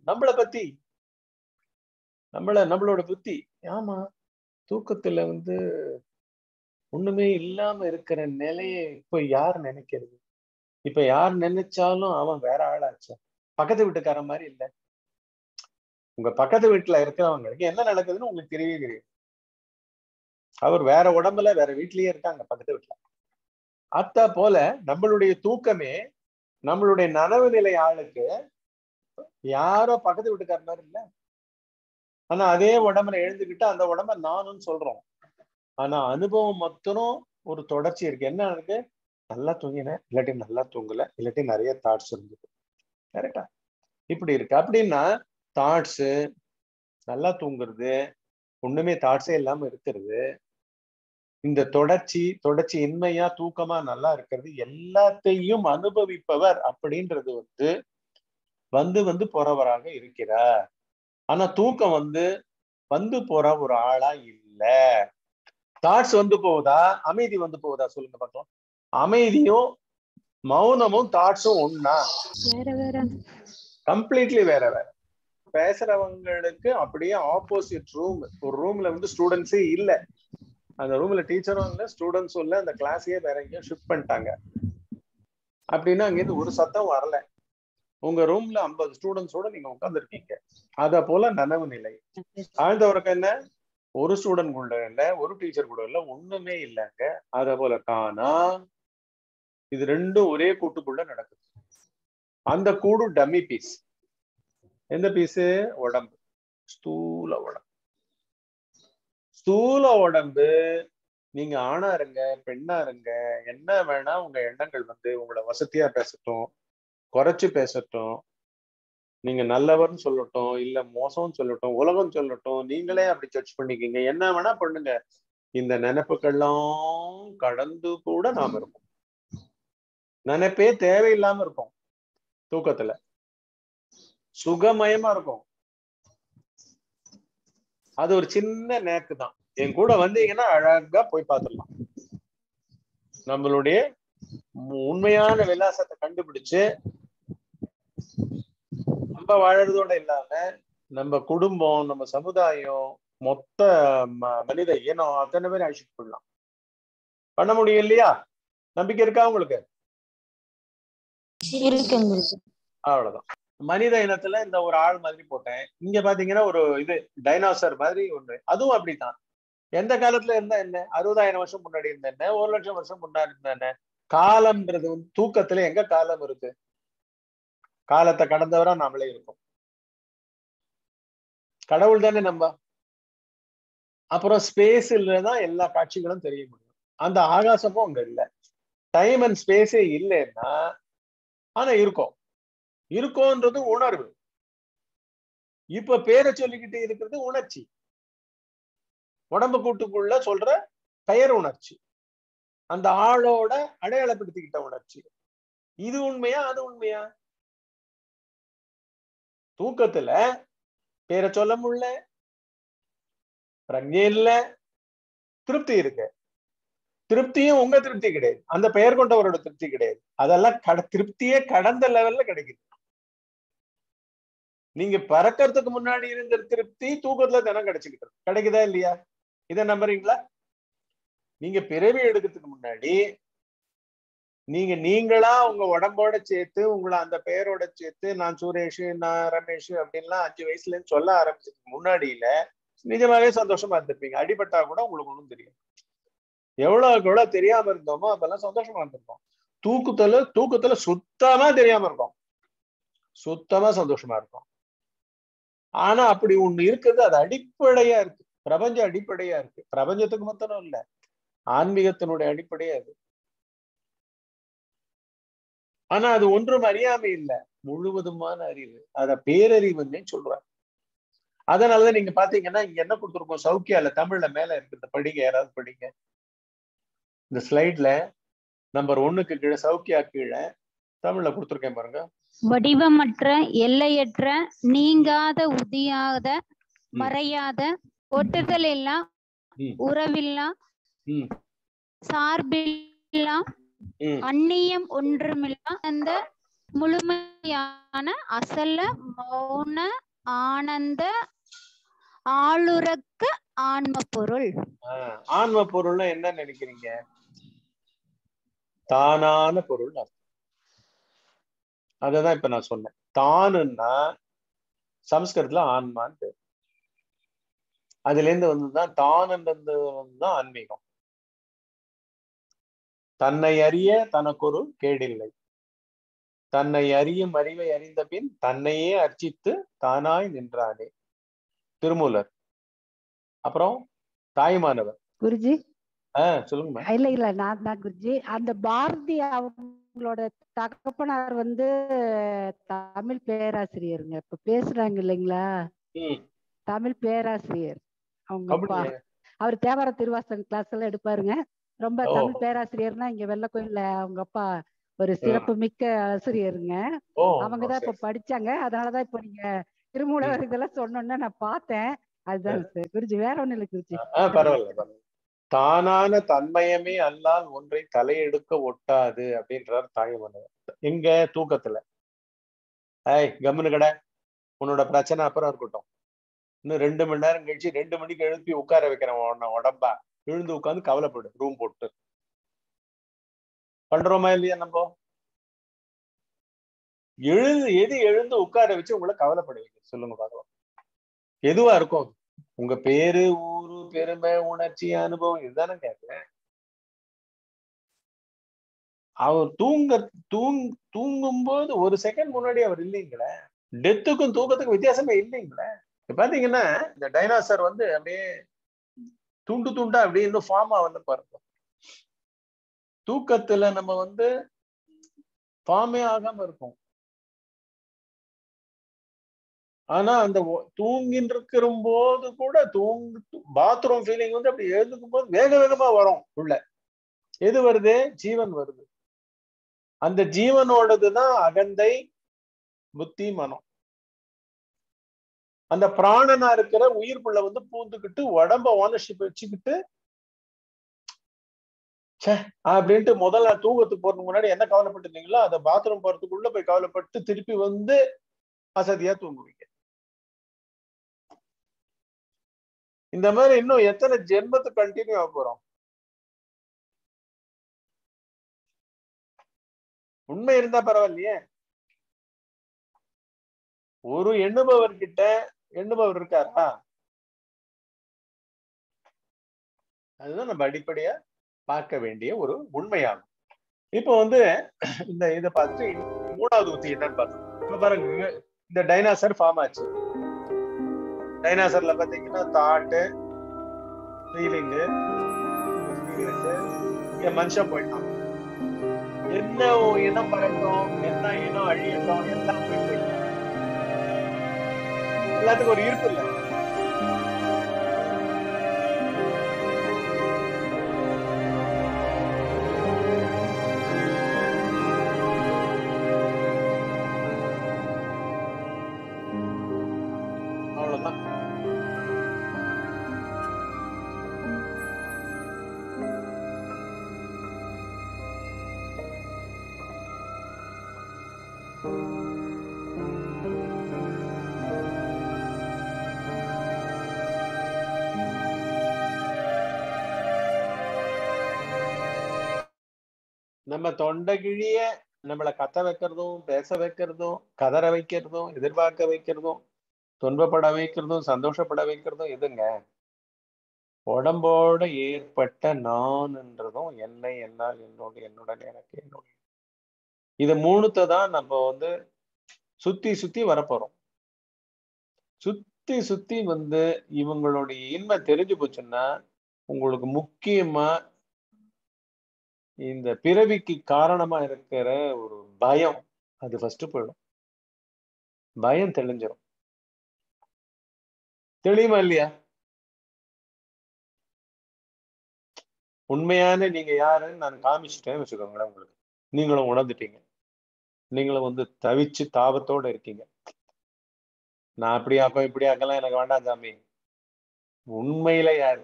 நம்மளோட புத்தி, ஆமா தூக்கத்துல வந்து ஒண்ணுமே இல்லாம இருக்கிற நிலையை இப்ப யார் நினைக்கிறது? இப்ப யார் நினைச்சாலும் அவன் வேற ஆளாச்சு. பக்கத்து வீட்டுக்காரன் மாதிரி இல்ல. உங்க பக்கத்து வீட்டுல இருக்கிறவங்களுக்கு என்ன நடக்குதுன்னு உங்களுக்கு தெரியவே தெரியும். அவர் வேற உடம்புல வேற வீட்லயே இருக்காங்க பக்கத்து வீட்டுல. அத்தா போல நம்மளுடைய தூக்கமே நம்மளுடைய நனவு நிலை ஆளுக்கு யாரோ பக்கத்து வீட்டுக்கார மாதிரி இல்ல. ஆனா அதே உடம்புல எழுந்துக்கிட்டு அந்த உடம்ப நானும் சொல்றோம். ஆனா அனுபவம் மொத்தம் ஒரு தொடர்ச்சி இருக்கு. என்ன இருக்கு? நல்லா தூங்கினேன், இல்லாட்டி நல்லா தூங்கல, இல்லாட்டி நிறைய தாட்ஸ் இருந்தது. கரெக்டா? இப்படி இருக்கு. அப்படின்னா தாட்ஸ், நல்லா தூங்குறது, ஒண்ணுமே தாட்ஸே இல்லாம இருக்கிறது, இந்த தொடர்ச்சி இன்மையா தூக்கமா நல்லா இருக்கிறது, எல்லாத்தையும் அனுபவிப்பவர் அப்படின்றது வந்து போறவராக இருக்கிறார். ஆனா தூக்கம் வந்து போற ஒரு ஆளா இல்ல. தாட்ஸ் வந்து போகுதா, அமைதி வந்து போகுதா? சொல்லுங்க பார்க்கலாம். அமைதியும் மௌனமும் தாட்ஸும் ஒண்ணா? கம்ப்ளீட்லி வேற வேற. பேசுறவங்களுக்கு அப்படியே ஆப்போசிட் ரூம். ஒரு ரூம்ல ஸ்டூடெண்ட்ஸே இல்ல, அந்த ரூம்ல டீச்சரும் இல்ல, ஸ்டூடெண்ட்ஸும் இல்ல, அந்த கிளாஸையே வேற எங்கேயும் ஷிஃப்ட் பண்ணிட்டாங்க. அப்படின்னா அங்கிருந்து ஒரு சத்தம் வரல. உங்க ரூம்ல 50 ஸ்டூடெண்ட்ஸோட நீங்க உட்கார்ந்துருக்கீங்க. அத போல நனவு நிலை. ஆழ்ந்த உறக்கம் என்ன? ஒரு ஸ்டூடெண்ட் கூட இல்ல, ஒரு டீச்சர் கூட இல்ல, ஒண்ணுமே இல்லைங்க. அத போல காணா இது ரெண்டும் ஒரே கூட்டுக்குள்ள நடக்குது. அந்த கூடு டம்மி பீஸ். எந்த பீஸு? உடம்பு, ஸ்தூல உடம்பு. ஸ்தூல உடம்பு நீங்க ஆணா இருங்க, பெண்ணா இருங்க, என்ன வேணா உங்க எண்ணங்கள் உங்களை வசதியா பேசட்டும், குறைச்சு பேசட்டும், நீங்க நல்லவர்னு சொல்லட்டும், இல்ல மோசம்னு சொல்லட்டும், உலகம் சொல்லட்டும், நீங்களே அப்படி ஜட்ஜ் பண்ணிக்கிங்க, என்ன வேணா பண்ணுங்க. இந்த நினைப்புகள்லாம் கடந்து கூட நாம இருப்போம். நினைப்பே தேவையில்லாம இருக்கும். தூக்கத்துல சுகமயமா இருக்கும். அது ஒரு சின்ன நேக்கு தான். என் கூட வந்தீங்கன்னா அழகா போய் பார்த்துடலாம். நம்மளுடைய உண்மையான விலாசத்தை கண்டுபிடிச்சு நம்ம வாழறதோட இல்லாம நம்ம குடும்பம், நம்ம சமுதாயம், மொத்த மனித இனம் அத்தனை பேர் அழிச்சிட்டு போடலாம். பண்ண முடியும் இல்லையா? நம்பிக்கை இருக்கா உங்களுக்கு? அவ்வளவுதான். மனித இனத்துல இந்த ஒரு ஆள் மாதிரி போட்டேன். இங்க பாத்தீங்கன்னா ஒரு டைனோசர் மாதிரி ஒண்ணு, அதுவும் அப்படித்தான். எந்த காலத்துல இருந்தா என்ன? 60,000 வருஷம் முன்னாடி இருந்த என்ன, 1,00,000 வருஷம் முன்னாடி இருந்த என்ன? காலம்ன்றது தூக்கத்துல எங்க காலம் இருக்கு? காலத்தை கடந்தவரா நாமளே இருக்கோம். கடவுள் தானே நம்ம. அப்புறம் ஸ்பேஸ்லதான் எல்லா காட்சிகளும் தெரிய முடியும். அந்த ஆகாசமும் அங்க இல்லை. டைம் அண்ட் ஸ்பேஸே இல்லைன்னா ஆனா இருக்கோன்றது உணர்வு. இப்ப பேரை சொல்லிக்கிட்டு இருக்கிறது உணர்ச்சி. உடம்பு கூட்டுக்குள்ள சொல்ற பெயர் உணர்ச்சி, அந்த ஆளோட அடையாளப்படுத்திக்கிட்ட உணர்ச்சி. இது உண்மையா? அது உண்மையா? தூக்கத்துல பேரை சொல்ல முடியல, பிரஜை இல்ல, திருப்தி இருக்கு. திருப்தியும் உங்க திருப்தி கிடையாது, அந்த பெயர் கொண்டவரோட திருப்தி கிடையாது. அதெல்லாம் திருப்தியே கடந்த லெவல்ல கிடைக்குது. நீங்க பறக்கிறதுக்கு முன்னாடி இருந்த திருப்தி தூக்கத்துல தினம் கிடைக்குதா இல்லையா? இதை நம்புறீங்களா? நீங்க பிறவி எடுக்கிறதுக்கு முன்னாடி நீங்களா உங்க உடம்போட சேர்த்து, உங்களை அந்த பெயரோட சேர்த்து, நான் சுரேஷ், நான் ரமேஷ் அப்படின்லாம் 5 வயசுல இருந்து சொல்ல ஆரம்பிச்சதுக்கு முன்னாடியில நிஜமாவே சந்தோஷமா இருந்திருப்பீங்க. அடிபட்டா கூட உங்களுக்கு ஒண்ணும் தெரியும். எவ்வளவு தெரியாம இருந்தோமோ அதெல்லாம் சந்தோஷமா இருந்திருக்கோம். தூக்கத்துல சுத்தமா தெரியாம இருக்கும், சுத்தமா சந்தோஷமா இருக்கும். ஆனா அப்படி ஒண்ணு இருக்குது, அது அடிப்படையா இருக்கு. பிரபஞ்ச அடிப்படையா இருக்கு. பிரபஞ்சத்துக்கு மொத்தம் இல்ல, ஆன்மீகத்தினுடைய அடிப்படையா அது. ஆனா அது ஒன்றும் அறியாமை இல்லை, முழுவதுமான அறிவு. அத பேரறிவுன்னு சொல்றாங்க. அதனாலதான் நீங்க பாத்தீங்கன்னா இங்க என்ன கொடுத்துருக்கோம், சௌக்கியால தமிழ்ல மேல இருக்கு, படிங்க, யாராவது படிங்க. இந்த ஸ்லைட்ல நம்பர் 1க்கு கீழே சௌக்கியா கீழே தமிழ்ல கொடுத்துருக்கேன் பாருங்க. வடிவமற்ற, எல்லையற்ற, நீங்காத, உதியாத, மறையாத, ஒட்டுதல் இல்லா, உறவில்லா, சார்பில்லா, அந்நியம் ஒன்றுமில்லா, அந்த முழுமையான அசல மௌன ஆனந்த ஆளுறக்க ஆன்ம பொருள். ஆன்ம பொருள்னா என்ன நினைக்கிறீங்க? தானான பொருள். அததான் இப்ப நான் சொன்னேன். தானுன்னா சமஸ்கிருதத்துல ஆன்மான்னு பேர். அதுல இருந்து வந்துதான் தான்ன்றது வந்துதான் ஆன்மீகம். தன்னை அறிய தனக்கொரு கேடில்லை. தன்னை அறியும் அறிவை அறிந்த பின் தன்னையே அர்ச்சித்து தானாய் நின்றானே. திருமூலர். அப்புறம் தாய்மானவர். குருஜி சொல்லுங்க. இல்ல நான் குருஜி, அந்த பாரதி அவங்களோட தகப்பனார் வந்து தமிழ் பேராசிரியருங்க. இப்ப பேசுறாங்க இல்லைங்களா, தமிழ் பேராசிரியர் அவங்க அப்பா. அவர் தேவார திருவாசகம் கிளாஸ் எல்லாம் எடுப்பாருங்க. ரொம்ப தமிழ் பேராசிரியர்னா இங்க வெள்ளக்கோயில்ல அவங்க அப்பா ஒரு சிறப்பு மிக்க ஆசிரியருங்க. அவங்கதான் இப்ப படிச்சாங்க. அதனாலதான் இப்ப நீங்க திருமூலவர் இதெல்லாம் சொன்னோன்னா நான் பார்த்தேன். அதுதான் குருஜி, வேற ஒண்ணு இல்லை குருஜி. பரவாயில்ல. தானான தன்மயமே அல்லால் ஒன்றை தலையெடுக்க ஒட்டாது அப்படின்றார் தாய்மானவர். எங்க? தூக்கத்துல. கம்முனு கடை, உன்னோட பிரச்சனை அப்புறம் இருக்கட்டும், இன்னும் 2 மணி நேரம் கழிச்சு 2 மணிக்கு எழுப்பி உட்கார வைக்கிறேன் உடம்பா, எழுந்து உட்காந்து கவலைப்படு, ரூம் போட்டு. பண்றோமா இல்லையா? நம்ம எழுந்து உட்கார வச்சு உங்களை கவலைப்பட வைக்க சொல்லுங்க பார்க்கலாம். எதுவா இருக்கும்? உங்க பேரு, ஊரு, பெருமை, உணர்ச்சி, அனுபவம், இதுதானே கேட்கிறேன். அவர் தூங்கும்போது 1 செகண்ட் முன்னாடி அவர் இல்லைங்களே. டெத்துக்கும் தூக்கத்துக்கும் வித்தியாசமே இல்லைங்களே. பாத்தீங்கன்னா இந்த டைனாசர் வந்து அப்படியே துண்டு துண்டா அப்படியே இன்னும் ஃபார்ம் ஆகல பாருங்க. தூக்கத்துல நம்ம வந்து ஃபார்மே ஆகாம இருக்கும். ஆனா அந்த தூங்கின்னு இருக்கிற போது கூட பாத்ரூம் ஃபீலிங் வந்து அப்படி எழுதுக்கும் போது வேக வேகமா வரும் உள்ள. எது வருது? ஜீவன் வருது. அந்த ஜீவனோடதுதான் அகந்தை, புத்தி, மனம். அந்த பிராணனா இருக்கிற உயிர்க்குள்ள வந்து பூந்துக்கிட்டு உடம்ப ஓனர்ஷிப் வச்சுக்கிட்டு அப்படின்ட்டு முதல்ல தூக்கத்துக்கு போறதுக்கு முன்னாடி என்ன கவலைப்பட்டிருந்தீங்களோ அதை பாத்ரூம் போறதுக்குள்ள போய் கவலைப்பட்டு திருப்பி வந்து அசதியா தூங்குவீங்க. இந்த மாதிரி இன்னும் எத்தனை ஜென்மத்துக்கு கண்டினியூ ஆக போறோம்? உண்மை இருந்தா பரவாயில்லையே. ஒரு எண்ணுபவர்கிட்ட எண்ணுபவர் இருக்காரா? அதுதான் நம்ம அடிப்படையா பார்க்க வேண்டிய ஒரு உண்மையாகும். இப்போ வந்து இந்த இதை பார்த்துட்டு 3வது உத்தி என்னன்னு பார்த்தோம். இப்ப பாருங்க, இந்த டைனாசர் ஃபார்ம் ஆச்சு. டைனாசர்ல பாத்தீங்கன்னா தாட்டு, ஃபீலிங்கு, மனுஷன் போயிட்டான். என்ன இனம் பறட்டும், என்ன இனம் அழியட்டும், எல்லாம் போயிட்டு எல்லாத்துக்கும் ஒரு இருப்பு இல்லை. அவ்வளவுதான். நம்ம தொண்டை கிழிய நம்மளை கத்த வைக்கிறதும், பேச வைக்கிறதும், கதற வைக்கிறதும், எதிர்பார்க்க வைக்கிறதும், துன்பப்பட வைக்கிறதும், சந்தோஷப்பட வைக்கிறதும் எதுங்க? உடம்போட ஏற்பட்ட நான்ன்றதும் என்னை, என்னால், என்னோடு, என்னுடன், எனக்கு, என்னுடைய, இது 3த்தை தான் நம்ம வந்து சுத்தி சுத்தி வரப்போறோம். சுத்தி சுத்தி வந்து இவங்களுடைய இன்மை தெரிஞ்சு போச்சுன்னா உங்களுக்கு முக்கியமா இந்த பிறவிக்கு காரணமா இருக்கிற ஒரு பயம், அது ஃபர்ஸ்ட் போயிடும். பயம் தெளிஞ்சிடும். தெளியுமா இல்லையா? உண்மையான நீங்க யாருன்னு நான் காமிச்சிட்டேன்னு வச்சுக்கோங்களேன். உங்களுக்கு நீங்களும் உணர்ந்துட்டீங்க. நீங்களும் வந்து தவிச்சு தாபத்தோட இருக்கீங்க. நான் அப்படியாக்கும் இப்படியாக்கலாம் எனக்கு வேண்டாம் சாமி. உண்மையில யாரு?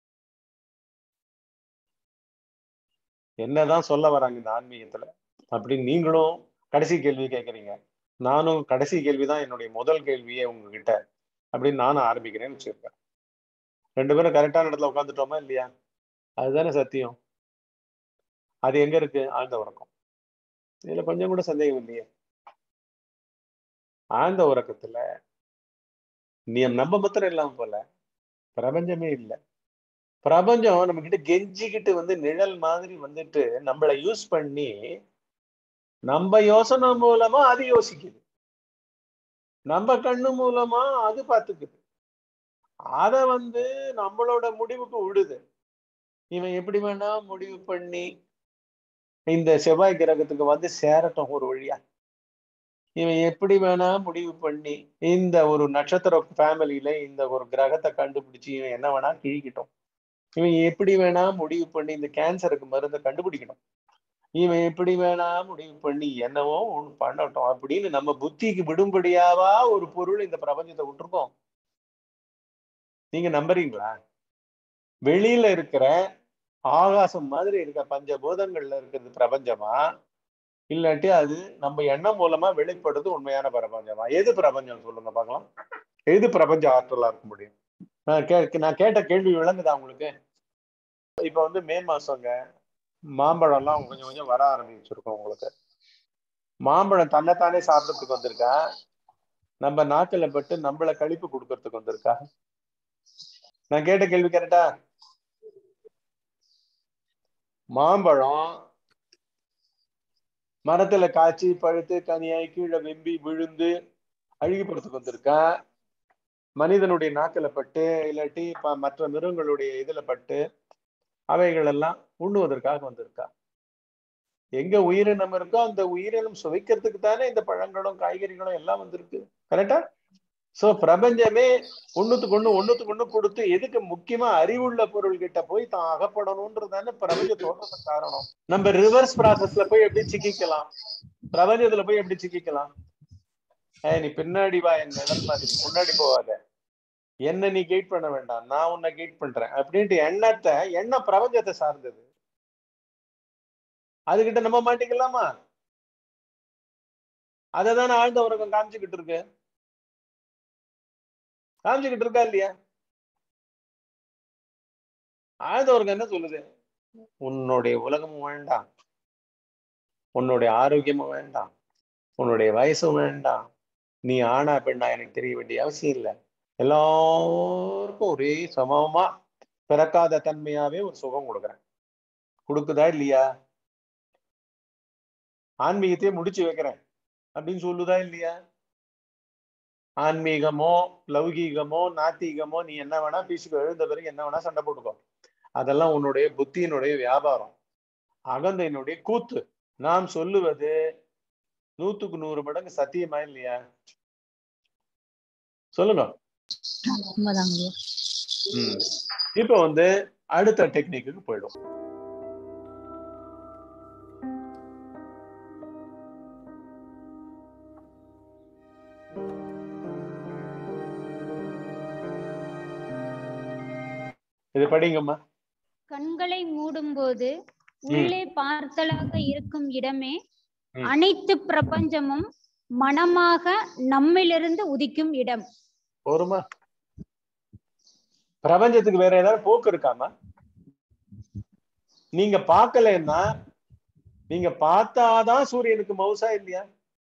என்னதான் சொல்ல வராங்க இந்த ஆன்மீகத்துல அப்படின்னு நீங்களும் கடைசி கேள்வி கேட்கறீங்க. நானும் கடைசி கேள்விதான் என்னுடைய முதல் கேள்வியே உங்ககிட்ட அப்படின்னு நானும் ஆரம்பிக்கிறேன்னு வச்சிருக்கேன். 2 பேரும் கரெக்டான இடத்துல உட்காந்துட்டோமா இல்லையா? அதுதானே சத்தியம். அது எங்க இருக்கு? ஆழ்ந்த உறக்கம். இதுல கொஞ்சம் கூட சந்தேகம் இல்லையே. ஆழ்ந்த உறக்கத்துல நீ நம்ம மாத்திரம் இல்லாம போல பிரபஞ்சமே இல்லை. பிரபஞ்சம் நம்ம கிட்ட கெஞ்சிக்கிட்டு வந்து நிழல் மாதிரி வந்துட்டு நம்மளை யூஸ் பண்ணி நம்ம யோசனை மூலமா அது யோசிக்குது, நம்ம கண்ணு மூலமா அது பார்த்துக்குது. அத நம்மளோட முடிவுக்கு விடுது. இவன் எப்படி வேணா முடிவு பண்ணி இந்த செவ்வாய் கிரகத்துக்கு சேரட்டும் ஒரு வழியா. இவன் எப்படி வேணா முடிவு பண்ணி இந்த ஒரு நட்சத்திர ஃபேமிலியில இந்த ஒரு கிரகத்தை கண்டுபிடிச்சு இவன் என்ன வேணா கிழிக்கட்டும். இவன் எப்படி வேணா முடிவு பண்ணி இந்த கேன்சருக்கு மருந்தை கண்டுபிடிக்கணும். இவன் எப்படி வேணா முடிவு பண்ணி என்னவோ ஒண்ணு பண்ணட்டும் அப்படின்னு நம்ம புத்திக்கு விடும்படியாவா ஒரு பொருள் இந்த பிரபஞ்சத்தை விட்டுருக்கோம். நீங்க நம்புறீங்களா? வெளியில இருக்கிற ஆகாசம் மாதிரி இருக்க பஞ்சபூதங்கள்ல இருக்கிறது பிரபஞ்சமா, இல்லாட்டி அது நம்ம எண்ணம் மூலமா வெளிப்படுறது உண்மையான பிரபஞ்சமா? எது பிரபஞ்சம் சொல்லுங்க பார்க்கலாம். எது பிரபஞ்ச ஆற்றலா இருக்க முடியும்? நான் கேட்ட கேள்வி விளங்குதா உங்களுக்கு? இப்ப மே மாசங்க, மாம்பழம் எல்லாம் கொஞ்சம் கொஞ்சம் வர ஆரம்பிச்சிருக்கோம். உங்களுக்கு மாம்பழம் தன்னைத்தானே சாப்பிடறதுக்கு வந்திருக்கா, நம்ம நாக்குல பட்டு நம்மள கழிப்பு கொடுக்கறதுக்கு வந்திருக்கா? நான் கேட்ட கேள்வி கரெக்டா? மாம்பழம் மரத்துல காய்ச்சி பழுத்து கனியாய் கீழே வெம்பி விழுந்து அழுகி போறதுக்கு வந்திருக்கா, மனிதனுடைய நாக்குல பட்டு இல்லாட்டி மற்ற மிருகங்களுடைய இதுல பட்டு அவைகள் எல்லாம் உண்ணுவதற்காக வந்திருக்கா? எங்க உயிரினம் இருக்கோ அந்த உயிரினம் சுவைக்கிறதுக்கு தானே இந்த பழங்களும் காய்கறிகளும் எல்லாம் வந்திருக்கு. கரெக்டா? சோ பிரபஞ்சமே ஒண்ணுத்துக்கு ஒண்ணு கொடுத்து எதுக்கு முக்கியமா அறிவுள்ள பொருள் கிட்ட போய் தான் அகப்படணும்ன்றதானே பிரபஞ்ச தோற்றத்துக்கு காரணம். நம்ம ரிவர்ஸ் ப்ராசஸ்ல போய் எப்படி சிக்கிக்கலாம், பிரபஞ்சத்துல போய் எப்படி சிக்கிக்கலாம்? நீ பின்னாடி வா, என் நிழல் மாதிரி முன்னாடி போவாத, என்ன நீ கைட் பண்ண வேண்டாம், நான் உன்னை கைட் பண்றேன் அப்படின்ட்டு எண்ணம் பிரபஞ்சத்தை சார்ந்தது. அதுகிட்ட நம்ப மாட்டீங்களாமா? அததானே ஆழ்ந்த உறக்கம் காமிச்சுக்கிட்டு இருக்கா இல்லையா? ஆழ்ந்த உறக்கம் என்ன சொல்லுது? உன்னுடைய உலகமும் வேண்டாம், உன்னுடைய ஆரோக்கியமும் வேண்டாம், உன்னுடைய வயசும் வேண்டாம், நீ ஆணா பெண்ணா எனக்கு தெரிய வேண்டிய அவசியம் இல்லை, எல்லாருக்கும் ஒரே சமமா பிறக்காத தன்மையாவே ஒரு சுகம் கொடுக்குறேன். கொடுக்குதா இல்லையா? ஆன்மீகத்தையே முடிச்சு வைக்கிறேன் அப்படின்னு சொல்லுதா இல்லையா? ஆன்மீகமோ லௌகீகமோ நாத்திகமோ நீ என்ன வேணா பேசிக்கோ, எழுந்த பிறகு என்ன வேணா சண்டை போட்டுக்கோ, அதெல்லாம் உன்னுடைய புத்தியினுடைய வியாபாரம், அகந்தையினுடைய கூத்து. நாம் சொல்லுவது 100க்கு 100 மடங்கு சத்தியமா இல்லையா? சொல்லுங்க. இப்ப அடுத்த டெக்னிக்கு போயிடும். இது படிங்கம்மா. கண்களை மூடும்போது உள்ளே பார்த்தலாக இருக்கும் இடமே அனைத்து பிரபஞ்சமும் மனமாக நம்மிலிருந்து உதிக்கும் இடம். போருமா? பிரபஞ்சத்துக்கு வேற ஏதாவது போக்கு இருக்காமா? நீங்க பார்க்கலன்னா, நீங்க பார்த்தாதான் சூரியனுக்கு மவுசா இல்லையா?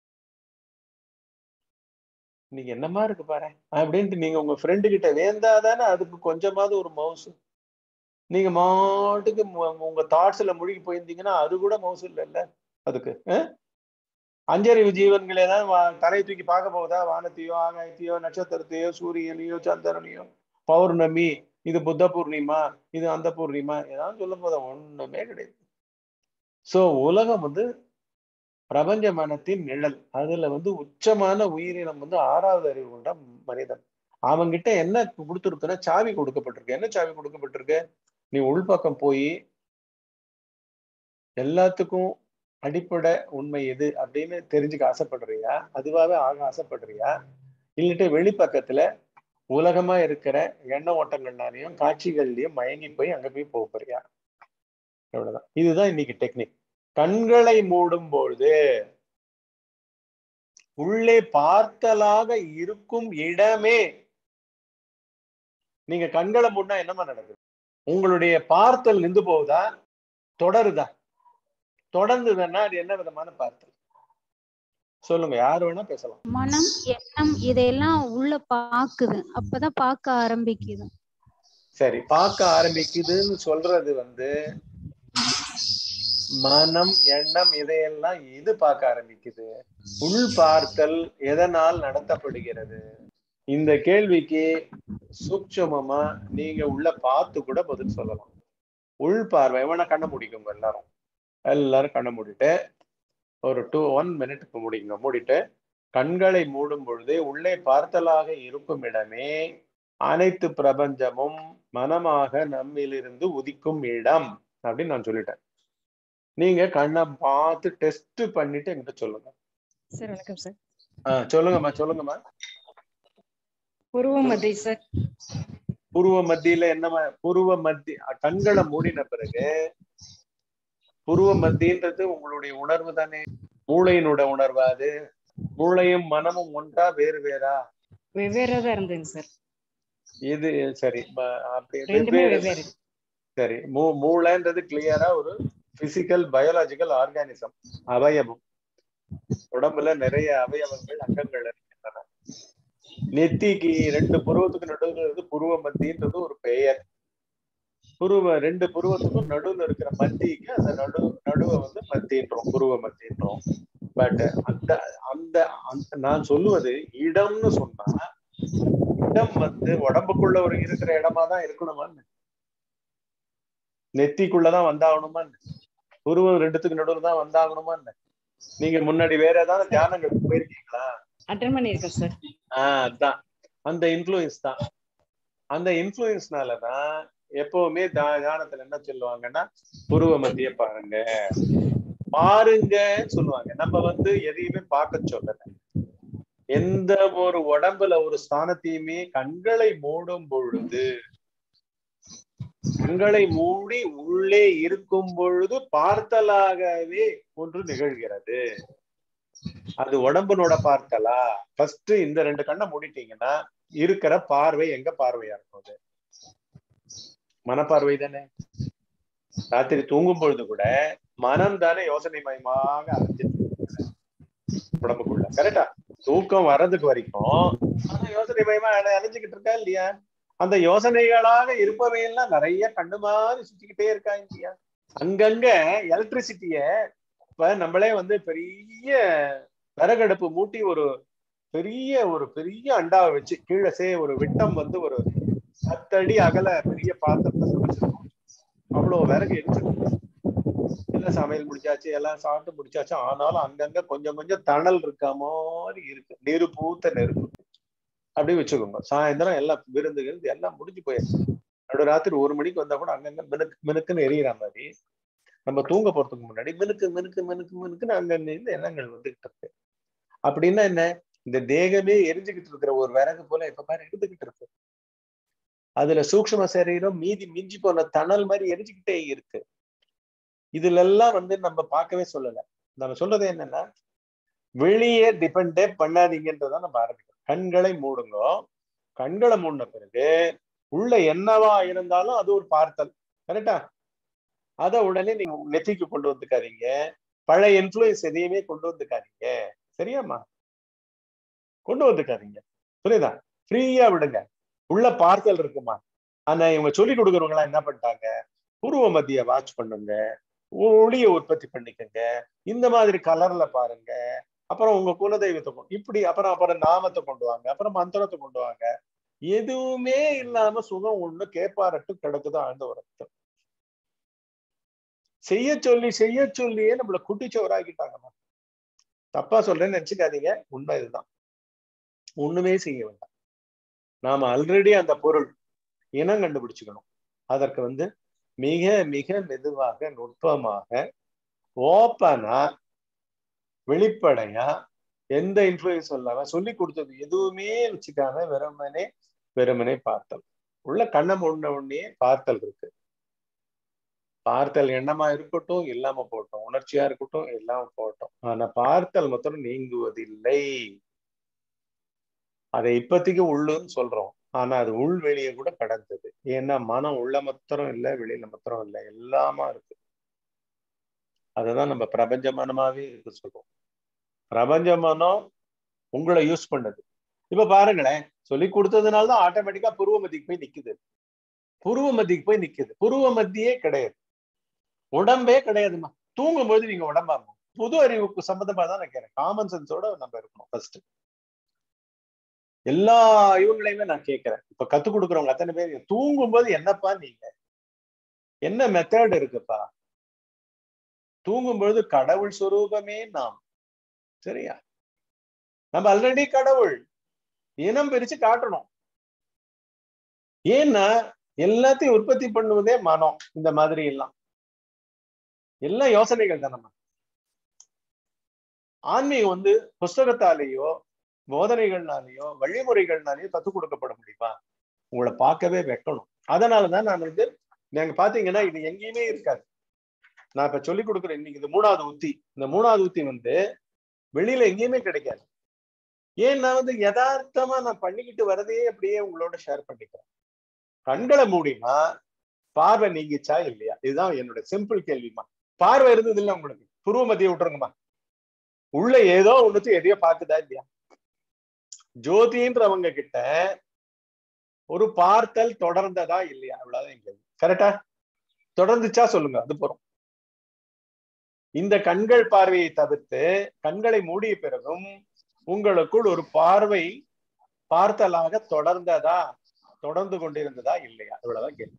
நீங்க என்னமா இருக்கு பாரு அப்படின்ட்டு நீங்க உங்க ஃப்ரெண்டு கிட்ட வேந்தாதானே அதுக்கு கொஞ்சமாவது ஒரு மவுசு. நீங்க மாட்டுக்கு உங்க தாட்ஸ்ல முழுகி போயிருந்தீங்கன்னா அது கூட மவுசு இல்லைல்ல அதுக்கு. அஞ்சறிவு ஜீவன்களே தான் தலை தூக்கி பார்க்க போகுதா? வானத்தையோ ஆகாயத்தையோ நட்சத்திரத்தையோ சூரியனையோ சந்திரனையோ, பௌர்ணமி, இது புத்த பூர்ணிமா, இது அந்த பூர்ணிமா, ஏதாவது சொல்லும் போதா? ஒண்ணுமே கிடையாது. சோ உலகம் பிரபஞ்ச மனத்தின் நிழல். அதுல உச்சமான உயிரினம் 6வது அறிவு கொண்ட மனிதன். அவங்கிட்ட என்ன கொடுத்துருக்குன்னா சாவி கொடுக்கப்பட்டிருக்கு. என்ன சாவி கொடுக்கப்பட்டிருக்கு? நீ உள்பக்கம் போய் எல்லாத்துக்கும் அடிப்படை உண்மை எது அப்படின்னு தெரிஞ்சுக்க ஆசைப்படுறியா? அதுவாவே ஆக ஆசைப்படுறியா? இல்லட்டு வெளிப்பக்கத்துல உலகமா இருக்கிற எண்ண ஓட்டங்கள்னாலையும் காட்சிகள்லயும் மயங்கி போய் அங்க போய் போக போறியா? எவ்வளவுதான். இதுதான் இன்னைக்கு டெக்னிக். கண்களை மூடும் பொழுது உள்ளே பார்த்தலாக இருக்கும் இடமே, நீங்க கண்களை மூடினா என்னமா நடக்குது? உங்களுடைய பார்த்தல் நின்று போகுதா? தொடருதா? தொடர்ந்துதுன்னா அது என்ன விதமான பார்த்தல்? சொல்லுங்க, யாரு வேணா பேசலாம். மனம், எண்ணம் இதையெல்லாம் உள்ள பாக்குது, அப்பதான் பார்க்க ஆரம்பிக்குது. சரி, பார்க்க ஆரம்பிக்குதுன்னு சொல்றது மனம், எண்ணம் இதையெல்லாம் இது பார்க்க ஆரம்பிக்குது. உள் பார்த்தல் எதனால் நடத்தப்படுகிறது? இந்த கேள்விக்கு சூட்சமமா நீங்க உள்ள பார்த்து கூட பதில் சொல்லலாம். உள் பார்வை. வேணா கண்ணை முடிக்குங்க, எல்லாரும் கண்ணை மூடிட்டு ஒரு 1 மினிட்டுக்கு முடிங்க. மூடிட்டு கண்களை மூடும் பொழுது உள்ளே பார்த்தலாக இருக்கும் இடமே அனைத்து பிரபஞ்சமும் மனமாக நம்மிலிருந்து உதிக்கும் இடம் அப்படின்னு நான் சொல்லிட்டேன். நீங்க கண்ணை பார்த்து டெஸ்ட் பண்ணிட்டு என்கிட்ட சொல்லுங்க. சார் வணக்கம் சார். சொல்லுங்கம்மா. புருவ மத்தி சார். புருவ மத்தியில என்னமா? புருவ மத்தி கண்களை மூடின பிறகு புருவ மத்தின்றது உங்களுடைய உணர்வு தானே, மூளையினோட உணர்வா? அது மூளையும் மனமும் ஒன்றா வேறு வேறா? வெவ்வேறா தான் இருந்ததுங்க சார். இது சரி, அப்படி வெவ்வேறு. சரி, மூளைன்றது கிளியரா ஒரு பிசிக்கல் பயாலஜிக்கல் ஆர்கானிசம், அவயவம். உடம்புல நிறைய அவயவங்கள், அங்கங்கள் இருக்கின்றன. நெத்திக்கு 2 புருவத்துக்கு நடுவுல புருவ மத்தின்றது ஒரு பெயர். 2 புருவத்துக்கும் நடுவுல இருக்கிற மத்திக்கு அந்த நடுவை வந்து மத்தின்றோம், புருவ மத்தின்றோம். பட் அந்த நான் சொல்லுவது இடம்னு சொன்னா, இடம் வந்து உடம்புக்குள்ள ஒரு இருக்கிற இடமா தான் இருக்கணுமா? நெத்திக்குள்ளதான் வந்தாகணுமா? புருவம் 2த்துக்கு நடுவுல தான் வந்தாகணுமா? நீங்க முன்னாடி வேற ஏதாவது தியானங்களுக்கு போயிருக்கீங்களா? அட்டெண்ட் பண்ணிருக்கேன் சார். அதான் அந்த இன்ஃப்ளூயன்ஸ் தான். அந்த இன்ஃப்ளூயன்ஸ்னாலதான் எப்பவுமே தியானத்துல என்ன சொல்லுவாங்கன்னா, புருவ மத்திய பாருங்கன்னு சொல்லுவாங்க. நம்ம வந்து எதையுமே பார்க்க சொல்லல. எந்த ஒரு உடம்புல ஒரு ஸ்தானத்தையுமே கண்களை மூடும் பொழுது, கண்களை மூடி உள்ளே இருக்கும் பொழுது பார்த்தலாகவே ஒன்று நிகழ்கிறது. அது உடம்புனோட பார்த்தலா? ஃபர்ஸ்ட் இந்த 2 கண்ணை மூடிட்டீங்கன்னா இருக்கிற பார்வை எங்க பார்வையா இருக்கும்? மனப்பார்வை தானே. ராத்திரி தூங்கும் பொழுது கூட மனம் தானே யோசனை மயமாக அலைஞ்சிட்டு உடம்புக்குள்ள. கரெக்டா? தூக்கம் வர்றதுக்கு வரைக்கும் ஆனா யோசனை மயமா அலைஞ்சுக்கிட்டு இருக்கா இல்லையா? அந்த யோசனைகளாக இருப்பவையெல்லாம் நிறைய கண்ணு மாதிரி சுத்திக்கிட்டே இருக்கா இல்லையா? அங்கங்க எலக்ட்ரிசிட்டிய இப்ப நம்மளே வந்து பெரிய விறகடுப்பு மூட்டி ஒரு பெரிய அண்டாவை வச்சு கீழே ஒரு விட்டம் வந்து ஒரு 10 அடி அகல பெரிய பாத்திரத்தை சமைச்சிருக்கோம். அவ்வளவு விறகு எரிச்சிருக்கோம். எல்லாம் சமையல் முடிச்சாச்சு, எல்லாம் சாப்பிட்டு முடிச்சாச்சு. ஆனாலும் அங்கங்க கொஞ்சம் தணல் இருக்க மாதிரி இருக்கு. நெருப்பு அப்படி வச்சுக்கோங்க. சாயந்தரம் எல்லாம் விருந்து எல்லாம் முடிஞ்சு போயிடுச்சு. நடுராத்திரி 1 மணிக்கு வந்தா கூட அங்கங்க மினுக்குன்னு எரியிற மாதிரி நம்ம தூங்க போறதுக்கு முன்னாடி மினுக்குன்னு அங்கங்க இருந்து எண்ணங்கள் வந்துகிட்டு இருக்கு. அப்படின்னா என்ன? இந்த தேகமே எரிஞ்சுக்கிட்டு இருக்கிற ஒரு விறகு போல இப்ப பாரு இருந்துகிட்டு இருக்கு. அதுல சூக்ஷ்ம சரீரம் மிஞ்சி போன தணல் மாதிரி எரிஞ்சுக்கிட்டே இருக்கு. இதுல எல்லாம் வந்து நம்ம பார்க்கவே சொல்லல. நம்ம சொல்றது என்னன்னா, வெளியே டிபெண்டே பண்ணாதீங்கன்றதான் நம்ம ஆரம்பிக்கிறோம். கண்களை மூடுங்க. கண்களை மூடின பிறகு உள்ள என்னவா இருந்தாலும் அது ஒரு பார்த்தல். கரெக்டா? அத உடனே நீங்க நெத்திக்கு கொண்டு வந்துக்காதீங்க. பழைய இன்ஃப்ளூயன்ஸ் எதையுமே கொண்டு வந்துக்காதீங்க. சரியாமா? கொண்டு வந்துக்காதீங்க. புரியுதா? ஃப்ரீயா விடுங்க. உள்ள பார்த்தல் இருக்குமா? ஆனா இவங்க சொல்லி கொடுக்குறவங்களா என்ன பண்ணிட்டாங்க? புருவ மத்திய வாட்ச் பண்ணுங்க, ஒளியை உற்பத்தி பண்ணிக்கங்க, இந்த மாதிரி கலர்ல பாருங்க, அப்புறம் உங்க குலதெய்வத்தை இப்படி அப்புறம் நாமத்தை கொண்டு வாங்க, அப்புறம் மந்திரத்தை கொண்டு வாங்க. எதுவுமே இல்லாம சுகம் ஒண்ணு கேப்பாரட்டு கிடக்குது ஆழ்ந்த உரத்து. செய்ய சொல்லியே நம்மள குட்டிச்சவராக்கிட்டாங்கம்மா. தப்பா சொல்றேன்னு நினைச்சுக்காதீங்க, உண்மை இதுதான். ஒண்ணுமே செய்ய வேண்டாம். நாம ஆல்ரெடி அந்த பொருள் இனம் கண்டுபிடிச்சுக்கணும். அதற்கு வந்து மிக மிக மெதுவாக நுட்பமாக ஓப்பனா வெளிப்படையா எந்த இன்ஃப்ளூயன்ஸ் இல்லாம சொல்லி கொடுத்தது எதுவுமே வச்சுக்காம வெறுமனே பார்த்தல். உள்ள கண்ணை மூடின உடனே பார்த்தல் இருக்கு. பார்த்தல் எண்ணமா இருக்கட்டும், இல்லாம போட்டோம், உணர்ச்சியா இருக்கட்டும், இல்லாம போட்டோம். ஆனா பார்த்தல் மாத்திரம் நீங்குவதில்லை. அதை இப்பத்திக்கு உள்ளுன்னு சொல்றோம். ஆனா அது உள் வெளியே கூட கடந்தது. ஏன்னா மனம் உள்ள மாத்திரம் இல்லை, வெளியில மாத்திரம் இல்லை, எல்லாமா இருக்கு. அதுதான் நம்ம பிரபஞ்ச மனமாவே இருக்கு சொல்றோம். பிரபஞ்ச மனம் உங்களை யூஸ் பண்ணது. இப்ப பாருங்களேன், சொல்லி கொடுத்ததுனாலதான் ஆட்டோமேட்டிக்கா புருவ மத்திக்கு போய் நிக்குது. புருவ மத்திக்கு போய் நிக்குது. புருவ மத்தியே கிடையாது, உடம்பே கிடையாதுமா. தூங்கும்போது நீங்க உடம்பா இருக்கும். புது அறிவுக்கு சம்பந்தமா தான் நான் கேட்கிறேன். காமன் சென்ஸோட நம்ம இருக்கணும் ஃபர்ஸ்ட். எல்லா இவங்களையுமே நான் கேட்கிறேன். இப்ப கத்துக் கொடுக்குறவங்க அத்தனை பேர் தூங்கும்போது என்னப்பா நீங்க என்ன மெத்தட் இருக்குப்பா? தூங்கும்பொழுது கடவுள் சொரூபமே நாம். சரியா? நம்ம ஆல்ரெடி கடவுள். இனம் பிரிச்சு காட்டணும். ஏன்னா எல்லாத்தையும் உற்பத்தி பண்ணுவதே மனம். இந்த மாதிரி எல்லாம் யோசனைகள் தான். நம்ம ஆன்மீகம் வந்து புஸ்தகத்தாலேயோ போதனைகள்னாலேயோ வழிமுறைகள்னாலேயோ கத்துக் கொடுக்கப்பட முடியுமா? உங்களை பார்க்கவே வைக்கணும். அதனாலதான் நான் வந்து நீங்க பாத்தீங்கன்னா இது எங்கேயுமே இருக்காது. நான் இப்ப சொல்லிக் கொடுக்குறேன். இன்னைக்கு இது 3வது உத்தி. இந்த 3வது உத்தி வந்து வெளியில எங்கேயுமே கிடைக்காது. ஏன் நான் வந்து யதார்த்தமா நான் பண்ணிக்கிட்டு வரதே அப்படியே உங்களோட ஷேர் பண்ணிக்கிறேன். கண்களை மூடினா பார்வை நீங்கிச்சா இல்லையா? இதுதான் என்னோட சிம்பிள் கேள்விமா. பார்வை இருந்தது இல்லை உங்களுக்கு, புருவ மத்திய விட்டுருங்கம்மா. உள்ள ஏதோ ஒண்ணுத்து எதையோ பாக்குதா இல்லையா? ஜோதின்றவங்க கிட்ட ஒரு பார்த்தல் தொடர்ந்ததா இல்லையா? அவ்வளவுதான் கேள்வி. கரெக்டா? தொடர்ந்துச்சா சொல்லுங்க, அது போறோம். இந்த கண்கள் பார்வையை தவிர்த்து கண்களை மூடிய பிறகும் உங்களுக்குள் ஒரு பார்வை பார்த்தலாக தொடர்ந்ததா, தொடர்ந்து கொண்டிருந்ததா இல்லையா? இவ்வளவுதான் கேள்வி.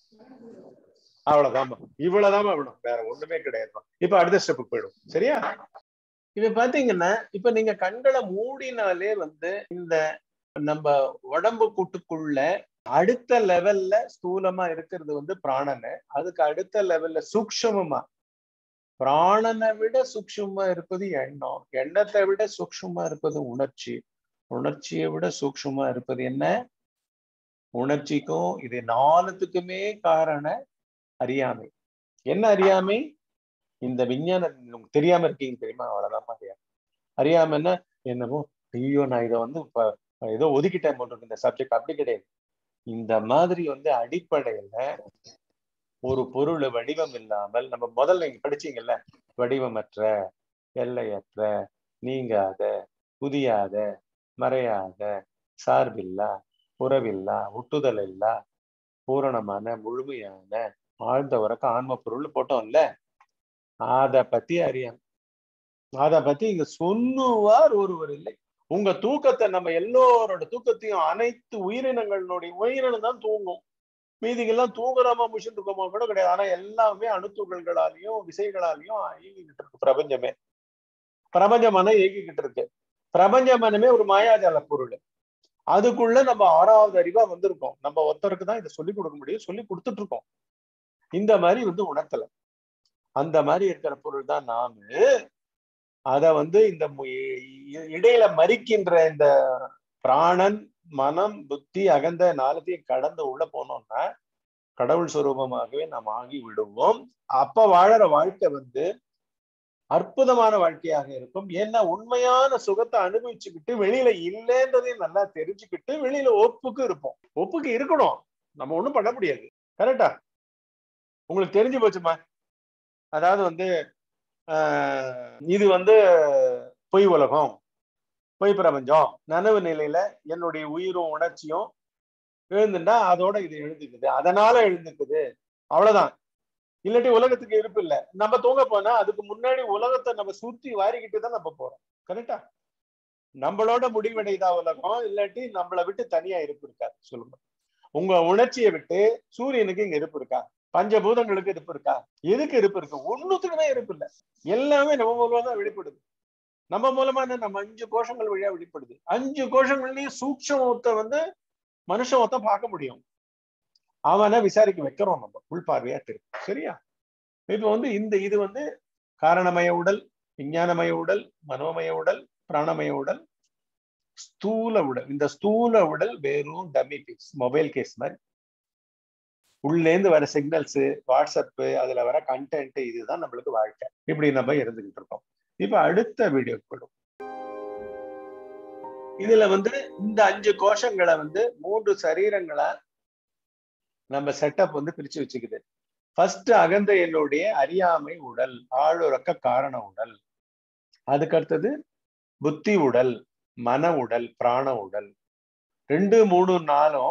அவ்வளவுதான், இவ்வளவுதான் விடும், வேற ஒண்ணுமே கிடையாது. இப்ப அடுத்த ஸ்டெப்புக்கு போயிடும். சரியா? இப்ப பாத்தீங்கன்னா இப்ப நீங்க கண்களை மூடினாலே வந்து இந்த நம்ம உடம்பு கூட்டுக்குள்ள அடுத்த லெவல்ல ஸ்தூலமா இருக்கிறது வந்து பிராணனை, அதுக்கு அடுத்த லெவல்ல சூக்ஷ்மமா, பிராணனை விட சூக்ஷ்மமா இருப்பது எண்ணம், எண்ணத்தை விட சூக்ஷ்மமா இருப்பது உணர்ச்சி, உணர்ச்சியை விட சூக்ஷ்மமா இருப்பது என்ன? உணர்ச்சிக்கும் இது 4த்துக்குமே காரண அறியாமை. என்ன அறியாமை? இந்த விஞ்ஞானம் தெரியாம இருக்கீங்க தெரியுமா? அவ்வளவுதான் அறியாமை. அறியாமன்னா என்னமோ ஐயோ நான் இதை வந்து இப்ப ஏதோ ஒதுக்கிட்டேன் போட்டு இந்த சப்ஜெக்ட். அப்படி கிடையாது. இந்த மாதிரி வந்து அடிப்படையில ஒரு பொருள் வடிவம் இல்லாமல், நம்ம முதல்ல நீங்க படிச்சீங்கல்ல, வடிவமற்ற, எல்லையற்ற, நீங்காத, புதியாத, மறையாத, சார்பில்லா, உறவில்லா, ஒட்டுதல் இல்லா, பூரணமான, முழுமையான, ஆழ்ந்த உறக்க ஆன்ம பொருள் போட்டோம்ல. அதை பத்தி அறியாம, அதை பத்தி இங்க சொல்லுவார் ஒருவர் இல்லை. உங்க தூக்கத்தை, நம்ம எல்லோரோட தூக்கத்தையும் அனைத்து உயிரினங்களுடைய உயிரினம் தான் தூங்கும். மீதிகள்லாம் தூங்குறாம முடிச்சுட்டு இருக்கோமா கூட கிடையாது. ஆனா எல்லாமே அணுத்துகள்களாலையும் விசைகளாலையும் இயங்கிக்கிட்டு இருக்கு பிரபஞ்சமே. பிரபஞ்ச மனம் இயங்கிக்கிட்டு இருக்கு. பிரபஞ்ச மனமே ஒரு மாயாஜால பொருள். அதுக்குள்ள நம்ம 6வது அறிவா வந்திருக்கோம். நம்ம ஒருத்தருக்கு தான் இதை சொல்லிக் கொடுக்க முடியும், சொல்லி கொடுத்துட்டு இருக்கோம். இந்த மாதிரி வந்து உணர்த்தல. அந்த மாதிரி இருக்கிற பொருள் தான் நாம. அத வந்து இந்த இடையில மறிக்கின்ற இந்த பிராணன், மனம், புத்தி, அகந்த 4த்தையும் கடந்து உள்ள போனோம்னா கடவுள் சுரூபமாகவே நாம் ஆகி விடுவோம். அப்ப வாழற வாழ்க்கை வந்து அற்புதமான வாழ்க்கையாக இருக்கும். ஏன்னா உண்மையான சுகத்தை அனுபவிச்சுக்கிட்டு வெளியில இல்லைன்றதையும் நல்லா தெரிஞ்சுக்கிட்டு வெளியில ஒப்புக்கு இருப்போம். ஒப்புக்கு இருக்கணும், நம்ம ஒண்ணும் பண்ண முடியாது. கரெக்டா? உங்களுக்கு தெரிஞ்சு போச்சுமா. அதாவது வந்து இது வந்து பொய் உலகம், பொய் பிரபஞ்சம், நனவு நிலையில என்னுடைய உயிரும் உணர்ச்சியும் எழுந்துட்டா அதோட இது எழுந்துக்குது, அதனால எழுந்துக்குது, அவ்வளவுதான். இல்லாட்டி உலகத்துக்கு இருப்பு இல்லை. நம்ம தூங்க போனா அதுக்கு முன்னாடி உலகத்தை நம்ம சுத்தி வாரிக்கிட்டு தான் நம்ம போறோம். கரெக்டா? நம்மளோட முடிவடைதா உலகம், இல்லாட்டி நம்மளை விட்டு தனியா இருப்பு இருக்காது. சொல்லுங்க, உங்க உணர்ச்சியை விட்டு சூரியனுக்கு இங்க இருப்பு இருக்கா? பஞ்சபூதங்களுக்கு இருப்பு இருக்கா? எதுக்கு இருப்பு இருக்கு? ஒண்ணுத்துக்குமே இருப்பு இல்லை. எல்லாமே நம்ம மூலமா தான் வெளிப்படுது. நம்ம மூலமா நம்ம 5 கோஷங்கள் வழியா வெளிப்படுது. 5 கோஷங்கள்லயும் சூக்ஷ்மத்தை வந்து மனுஷன் ஒருத்தன் பார்க்க முடியும். அவனை விசாரிக்க வைக்கிறோம் நம்ம உள்பார்வையா தெரியும். சரியா? இப்ப வந்து இது வந்து காரணமய உடல், விஞ்ஞானமய உடல், மனோமய உடல், பிராணமய உடல், ஸ்தூல உடல். இந்த ஸ்தூல உடல் வெறும் டம்மி பீஸ், மொபைல் கேஸ் மாதிரி. உள்ளேந்து வர சிக்னல்ஸ், வாட்ஸ்அப், அதுல வர கண்டென்ட், இதுதான் நம்மளுக்கு வாழ்க்கை. இப்படி நம்ம இருந்துகிட்டு இருக்கோம். இப்ப அடுத்த வீடியோ போடும். இதுல வந்து இந்த 5 கோஷங்களை வந்து 3 சரீரங்களா நம்ம செட்டப் வந்து பிரிச்சு வச்சுக்குது. ஃபர்ஸ்ட் அகந்த என்னுடைய அறியாமை உடல், ஆளுறக்க காரண உடல். அதுக்கு அடுத்தது புத்தி உடல், மன உடல், பிராண உடல். 2, 3, 4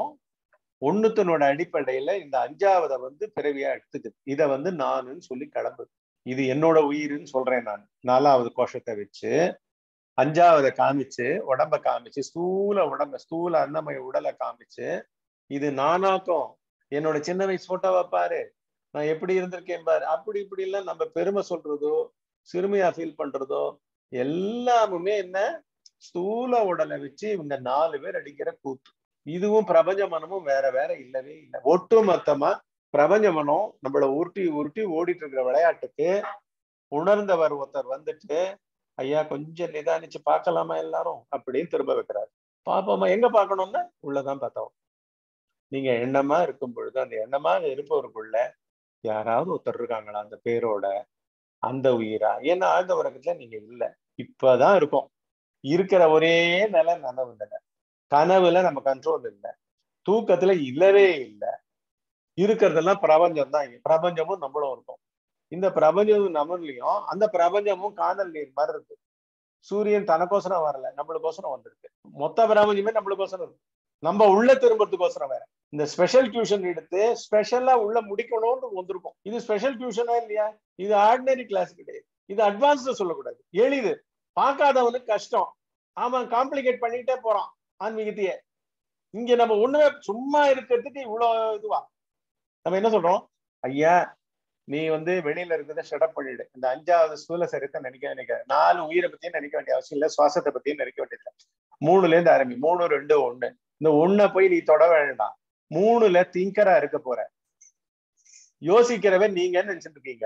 ஒண்ணுத்தனோட அடிப்படையில இந்த 5ஆவதை வந்து பிறவியா எடுத்துக்குது. இதை வந்து நானுன்னு சொல்லி கிளம்புது. இது என்னோட உயிர்ன்னு சொல்றேன் நான். 4வது கோஷத்தை வச்சு 5வது காமிச்சு உடம்ப காமிச்சு ஸ்தூல அன்னமய உடலை காமிச்சு இது நானாக்கும், என்னோட சின்ன வயசு போட்டோவை பாரு, நான் எப்படி இருந்திருக்கேன் பாரு, அப்படி இப்படி எல்லாம் நம்ம பெருமை சொல்றதோ சிறுமையா ஃபீல் பண்றதோ எல்லாமுமே என்ன, ஸ்தூல உடலை வச்சு இவங்க 4 பேர் அடிக்கிற கூத்து. இதுவும் பிரபஞ்ச மனமும் வேற வேற இல்லவே இல்லை. ஒட்டு மொத்தமா பிரபஞ்ச மனம் நம்மள உருட்டி உருட்டி ஓடிட்டு இருக்கிற விளையாட்டுக்கு உணர்ந்தவர் ஒருத்தர் வந்துட்டு, ஐயா கொஞ்சம் நிதானிச்சு பார்க்கலாமா எல்லாரும் அப்படின்னு திரும்ப வைக்கிறாரு. பாப்போமா, எங்க பார்க்கணும்னா உள்ளதான் பார்த்தோம். நீங்க எண்ணமா இருக்கும் பொழுது அந்த எண்ணமாக இருப்பவருக்குள்ள யாராவது ஒருத்தர் இருக்காங்களா அந்த பேரோட, அந்த உயிரா? ஏன்னா ஆழ்ந்த உறக்கத்துல நீங்க இல்லை, இப்பதான் இருக்கும். இருக்கிற ஒரே நிலை நனவு நிலை. கனவுல நம்ம கண்ட்ரோல் இல்லை, தூக்கத்துல இல்லவே இல்லை. இருக்கிறதெல்லாம் பிரபஞ்சம் தான். பிரபஞ்சமும் நம்மளும் இருக்கும். இந்த பிரபஞ்சமும் நம்மளையும் அந்த பிரபஞ்சமும் காதல் நீர் மாதிரி இருக்கு. சூரியன் தனக்கோசரம் வரல, நம்மளுக்கோசரம் வந்திருக்கு. மொத்த பிரபஞ்சமே நம்மளுக்கோசரம் இருக்கு. நம்ம உள்ள திரும்புறதுக்கோசரம் வேற. இந்த ஸ்பெஷல் டியூஷன் எடுத்து ஸ்பெஷலா உள்ள முடிக்கணும்னு வந்திருக்கும். இது ஸ்பெஷல் டியூஷனா இல்லையா? இது ஆர்டினரி கிளாஸ் கிடையாது. இது அட்வான்ஸ்டா சொல்லக்கூடாது. எளிது, பார்க்காதவனுக்கு கஷ்டம். ஆமா, காம்ப்ளிகேட் பண்ணிட்டே போறான் ஆன்மீகத்தையே. இங்க நம்ம ஒண்ணுமே சும்மா இருக்கிறதுக்கு இவ்வளவு இதுவா? நம்ம என்ன சொல்றோம், ஐயா நீ வெளியில இருக்கிறத ஷடப் பண்ணிடு, இந்த 5வது ஸ்தூல சரீரத்தை நினைக்க 4 உயிரை பத்தியும் நினைக்க வேண்டிய அவசியம் இல்லை, சுவாசத்தை பத்தியும் நினைக்க வேண்டியது. 3ல இருந்து ஆரம்பி. 3, 2, 1. இந்த 1 போய் நீ தொட வேண்டாம். 3ல திங்கரா இருக்க போற. யோசிக்கிறவன் நீங்க நினைச்சிட்டு இருக்கீங்க.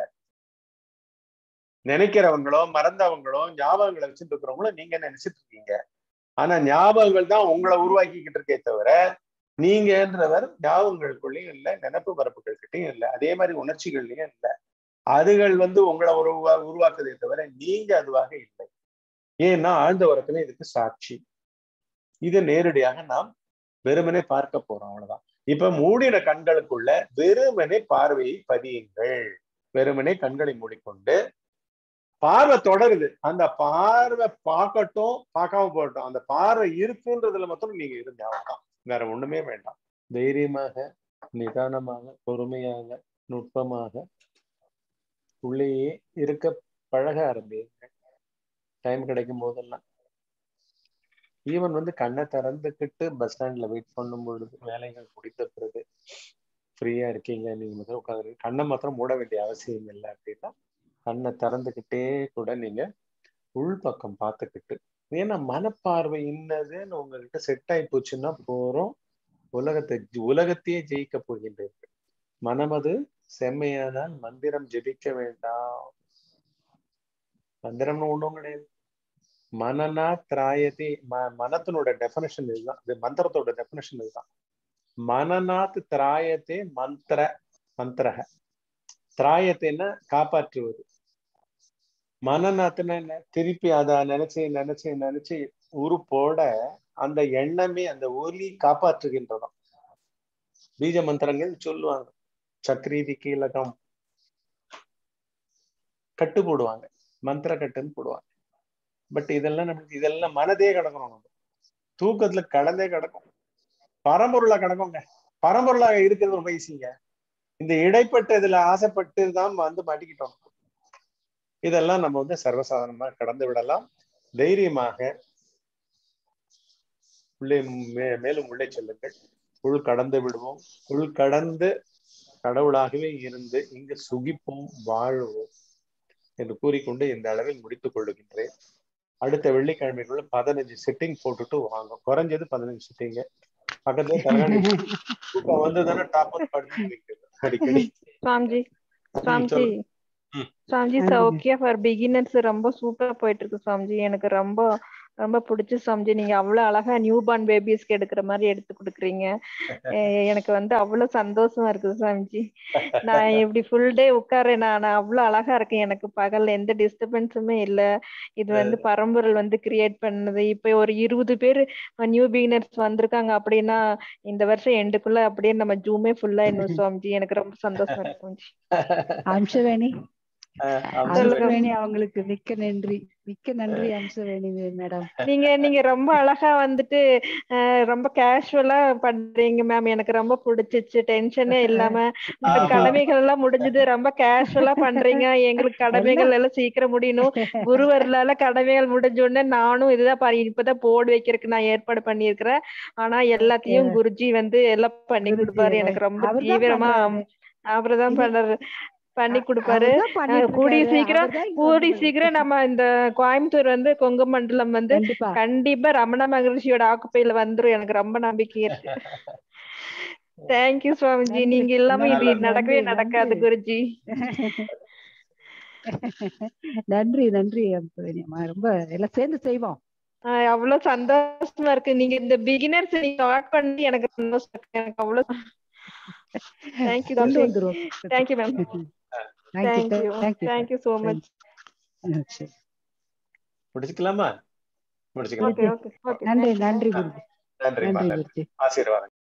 நினைக்கிறவங்களோ மறந்தவங்களோ ஞாபகங்களை வச்சுட்டு இருக்கிறவங்களோ நீங்க நினைச்சிட்டு இருக்கீங்க. ஆனா ஞாபகங்கள் தான் உங்களை உருவாக்கிக்கிட்டு இருக்கே தவிர நீங்கன்றவர் ஞாபகங்களுக்குள்ளேயும் இல்லை, நினைப்பு பரப்புகள் கிட்டையும் இல்லை, அதே மாதிரி உணர்ச்சிகள்லயும் இல்லை. அதுகள் உங்களை உருவாக்குதே தவிர நீங்க அதுவாக இல்லை. ஏன்னா ஆழ்ந்த உறக்கமே இதுக்கு சாட்சி. இதை நேரடியாக நாம் வெறுமனே பார்க்க போறோம், அவ்வளவுதான். இப்ப மூடின கண்களுக்குள்ள வெறுமனே பார்வையை பதியுங்கள். வெறுமனே கண்களை மூடிக்கொண்டு பார்வை தொடருது. அந்த பார்வை பார்க்கட்டும், பார்க்காம போகட்டும், அந்த பார்வை இருக்குன்றதுல மட்டும் நீங்க இருங்க, அவ்வளவுதான். வேற ஒண்ணுமே வேண்டாம். தைரியமாக, நிதானமாக, பொறுமையாக, நுட்பமாக உள்ளேயே இருக்க பழக ஆரம்பிங்க. டைம் கிடைக்கும் போதெல்லாம். ஈவன் கண்ணை திறந்துக்கிட்டு பஸ் ஸ்டாண்ட்ல வெயிட் பண்ணும் பொழுது, வேலைகள் முடித்த பிறகு ஃப்ரீயா இருக்கீங்க, நீங்க முதல் உட்காந்து கண்ணை மாத்திரம் மூட வேண்டிய அவசியம் இல்லை அப்படின்னா கண்ணை திறந்துக்கிட்டே கூட நீங்க உள்பக்கம் பார்த்துக்கிட்டு, ஏன்னா மனப்பார்வை இன்னதுன்னு உங்ககிட்ட செட் ஆகி போச்சுன்னா போறோம், உலகத்தையே ஜெயிக்க போகின்றது. மனமது செம்மையானால் மந்திரம் ஜெபிக்க வேண்டாம். மந்திரம்னு ஒண்ணும் கிடையாது. மனனா திராயதி, மனத்தினோட டெபினேஷன் இதுதான். இது மந்திரத்தோட டெபினேஷன் இதுதான். மனநாத் திராயத்தே மந்திரக. திராயத்தைன்னா காப்பாற்றுவது. மனநாத்துன்னா என்ன? திருப்பி அதை நினைச்சு நினைச்சு நினைச்சு உருப்போட அந்த எண்ணமே அந்த ஒலி காப்பாற்றுகின்றதாம். பீஜ மந்திரங்கள் சொல்லுவாங்க. சக்ரீதி கீழகம் கட்டு போடுவாங்க, மந்திர கட்டுன்னு போடுவாங்க. பட் இதெல்லாம் மனதே கிடக்கணும். நம்ம தூக்கத்துல கடந்தே கிடக்கும், பரம்பொருளா கிடக்குங்க. பரம்பொருளாக இருக்கிறது ரொம்ப ஈஸிங்க. இந்த இடைப்பட்ட இதுல ஆசைப்பட்டு தான் மாட்டிக்கிட்டோம். இதெல்லாம் நம்ம சர்வசாதாரணமா கடந்து விடலாம். தைரியமாக உள்ளே மேலும் உள்ளே செல்லுங்கள். உள் கடந்து விடுவோம். உள் கடந்து கடவுளாகவே இருந்து இங்கு சுகிப்போம், வாழ்வோம் என்று கூறிக்கொண்டு இந்த அளவில் முடித்துக் கொள்ளுகின்றேன். அடுத்த வெள்ளிக்கிழமைக்குள்ள 15 செட்டிங் போட்டுட்டு வாங்க. குறைஞ்சது 15 செட்டிங்க. பக்கத்துல தரகாணி வந்ததுன்னா டாப் அப் படுத்து அடிக்கடி. சாம்ஜி சௌக்கியா ஃபார் பிகினர்ஸ் ரொம்ப சூப்பரா போயிட்டு இருக்கு சாம்ஜி. எனக்கு ரொம்ப ரொம்ப பிடிச்சு சாம்ஜி. நீங்க அவ்வளவு அழகா நியூ பார்ன் பேபிஸ்க்கு எடுக்கிற மாதிரி எடுத்து கொடுக்குறீங்க. எனக்கு அவ்வளவு சந்தோஷமா இருக்குது சாம்ஜி. நான் இப்படி ஃபுல் டே உட்காரேன், நான் அவ்வளவு அழகா இருக்கேன். எனக்கு பகல்ல எந்த டிஸ்டர்பன்ஸுமே இல்லை. இது பரம்பொருள் கிரியேட் பண்ணது. இப்ப ஒரு 20 பேர் நியூ பிகினர்ஸ் வந்திருக்காங்க அப்படின்னா இந்த வருஷம் எண்டுக்குள்ள அப்படியே நம்ம ஜூமே ஃபுல்லா இன்னும் சாம்ஜி. எனக்கு ரொம்ப சந்தோஷமா இருக்கு சாம்ஜி. அம்சவேணி அம்சவேணி அவங்களுக்கு மிக்க நன்றி, மிக்க நன்றி அம்சவேணி மேடம். நீங்க ரொம்ப அழகா வந்துட்டு ரொம்ப கேஷுவலா பண்றீங்க மேம். எனக்கு ரொம்ப பிடிச்சிச்சு. டென்ஷனே இல்லாம கடமைகள் எல்லாம் முடிஞ்சது. ரொம்ப கேஷுவலா பண்றீங்க. எங்களுக்கு கடமைகள் எல்லாம் சீக்கிரம் முடியணும். குருவர்களால கடமைகள் முடிஞ்ச உடனே நானும் இதுதான் பாரு இப்பதான் போர்டு வைக்கிறதுக்கு நான் ஏற்பாடு பண்ணியிருக்கிறேன். ஆனா எல்லாத்தையும் குருஜி வந்து எல்லாம் பண்ணி கொடுப்பாரு. எனக்கு ரொம்ப தீவிரமா அவர்தான் பண்றாரு, பண்ணி கொடுப்பாரு. கூடி சீக்கிரம் நம்ம இந்த கோயம்புத்தூர் வந்து கொங்கு மண்டலம் வந்து கண்டிப்பா ரமண மகரிஷியோட ஆக்குப்பையில வந்துரும். எனக்கு ரொம்ப நம்பிக்கை இருக்கு. தேங்க்யூ சுவாமிஜி. நீங்க இல்லாம இது நடக்கவே நடக்காது குருஜி. நன்றி நன்றி. ரொம்ப எல்லாம் சேர்ந்து செய்வோம். அவ்வளவு சந்தோஷமா இருக்கு. நீங்க இந்த பிகினர்ஸ் நீங்க ஸ்டார்ட் பண்ணி எனக்கு எனக்கு அவ்வளவு thank you thank you ma'am. Thank you so much. முடிச்சுக்கலாமா? நன்றி நன்றி குருஜி. நன்றி. ஆசீர்வாதம்.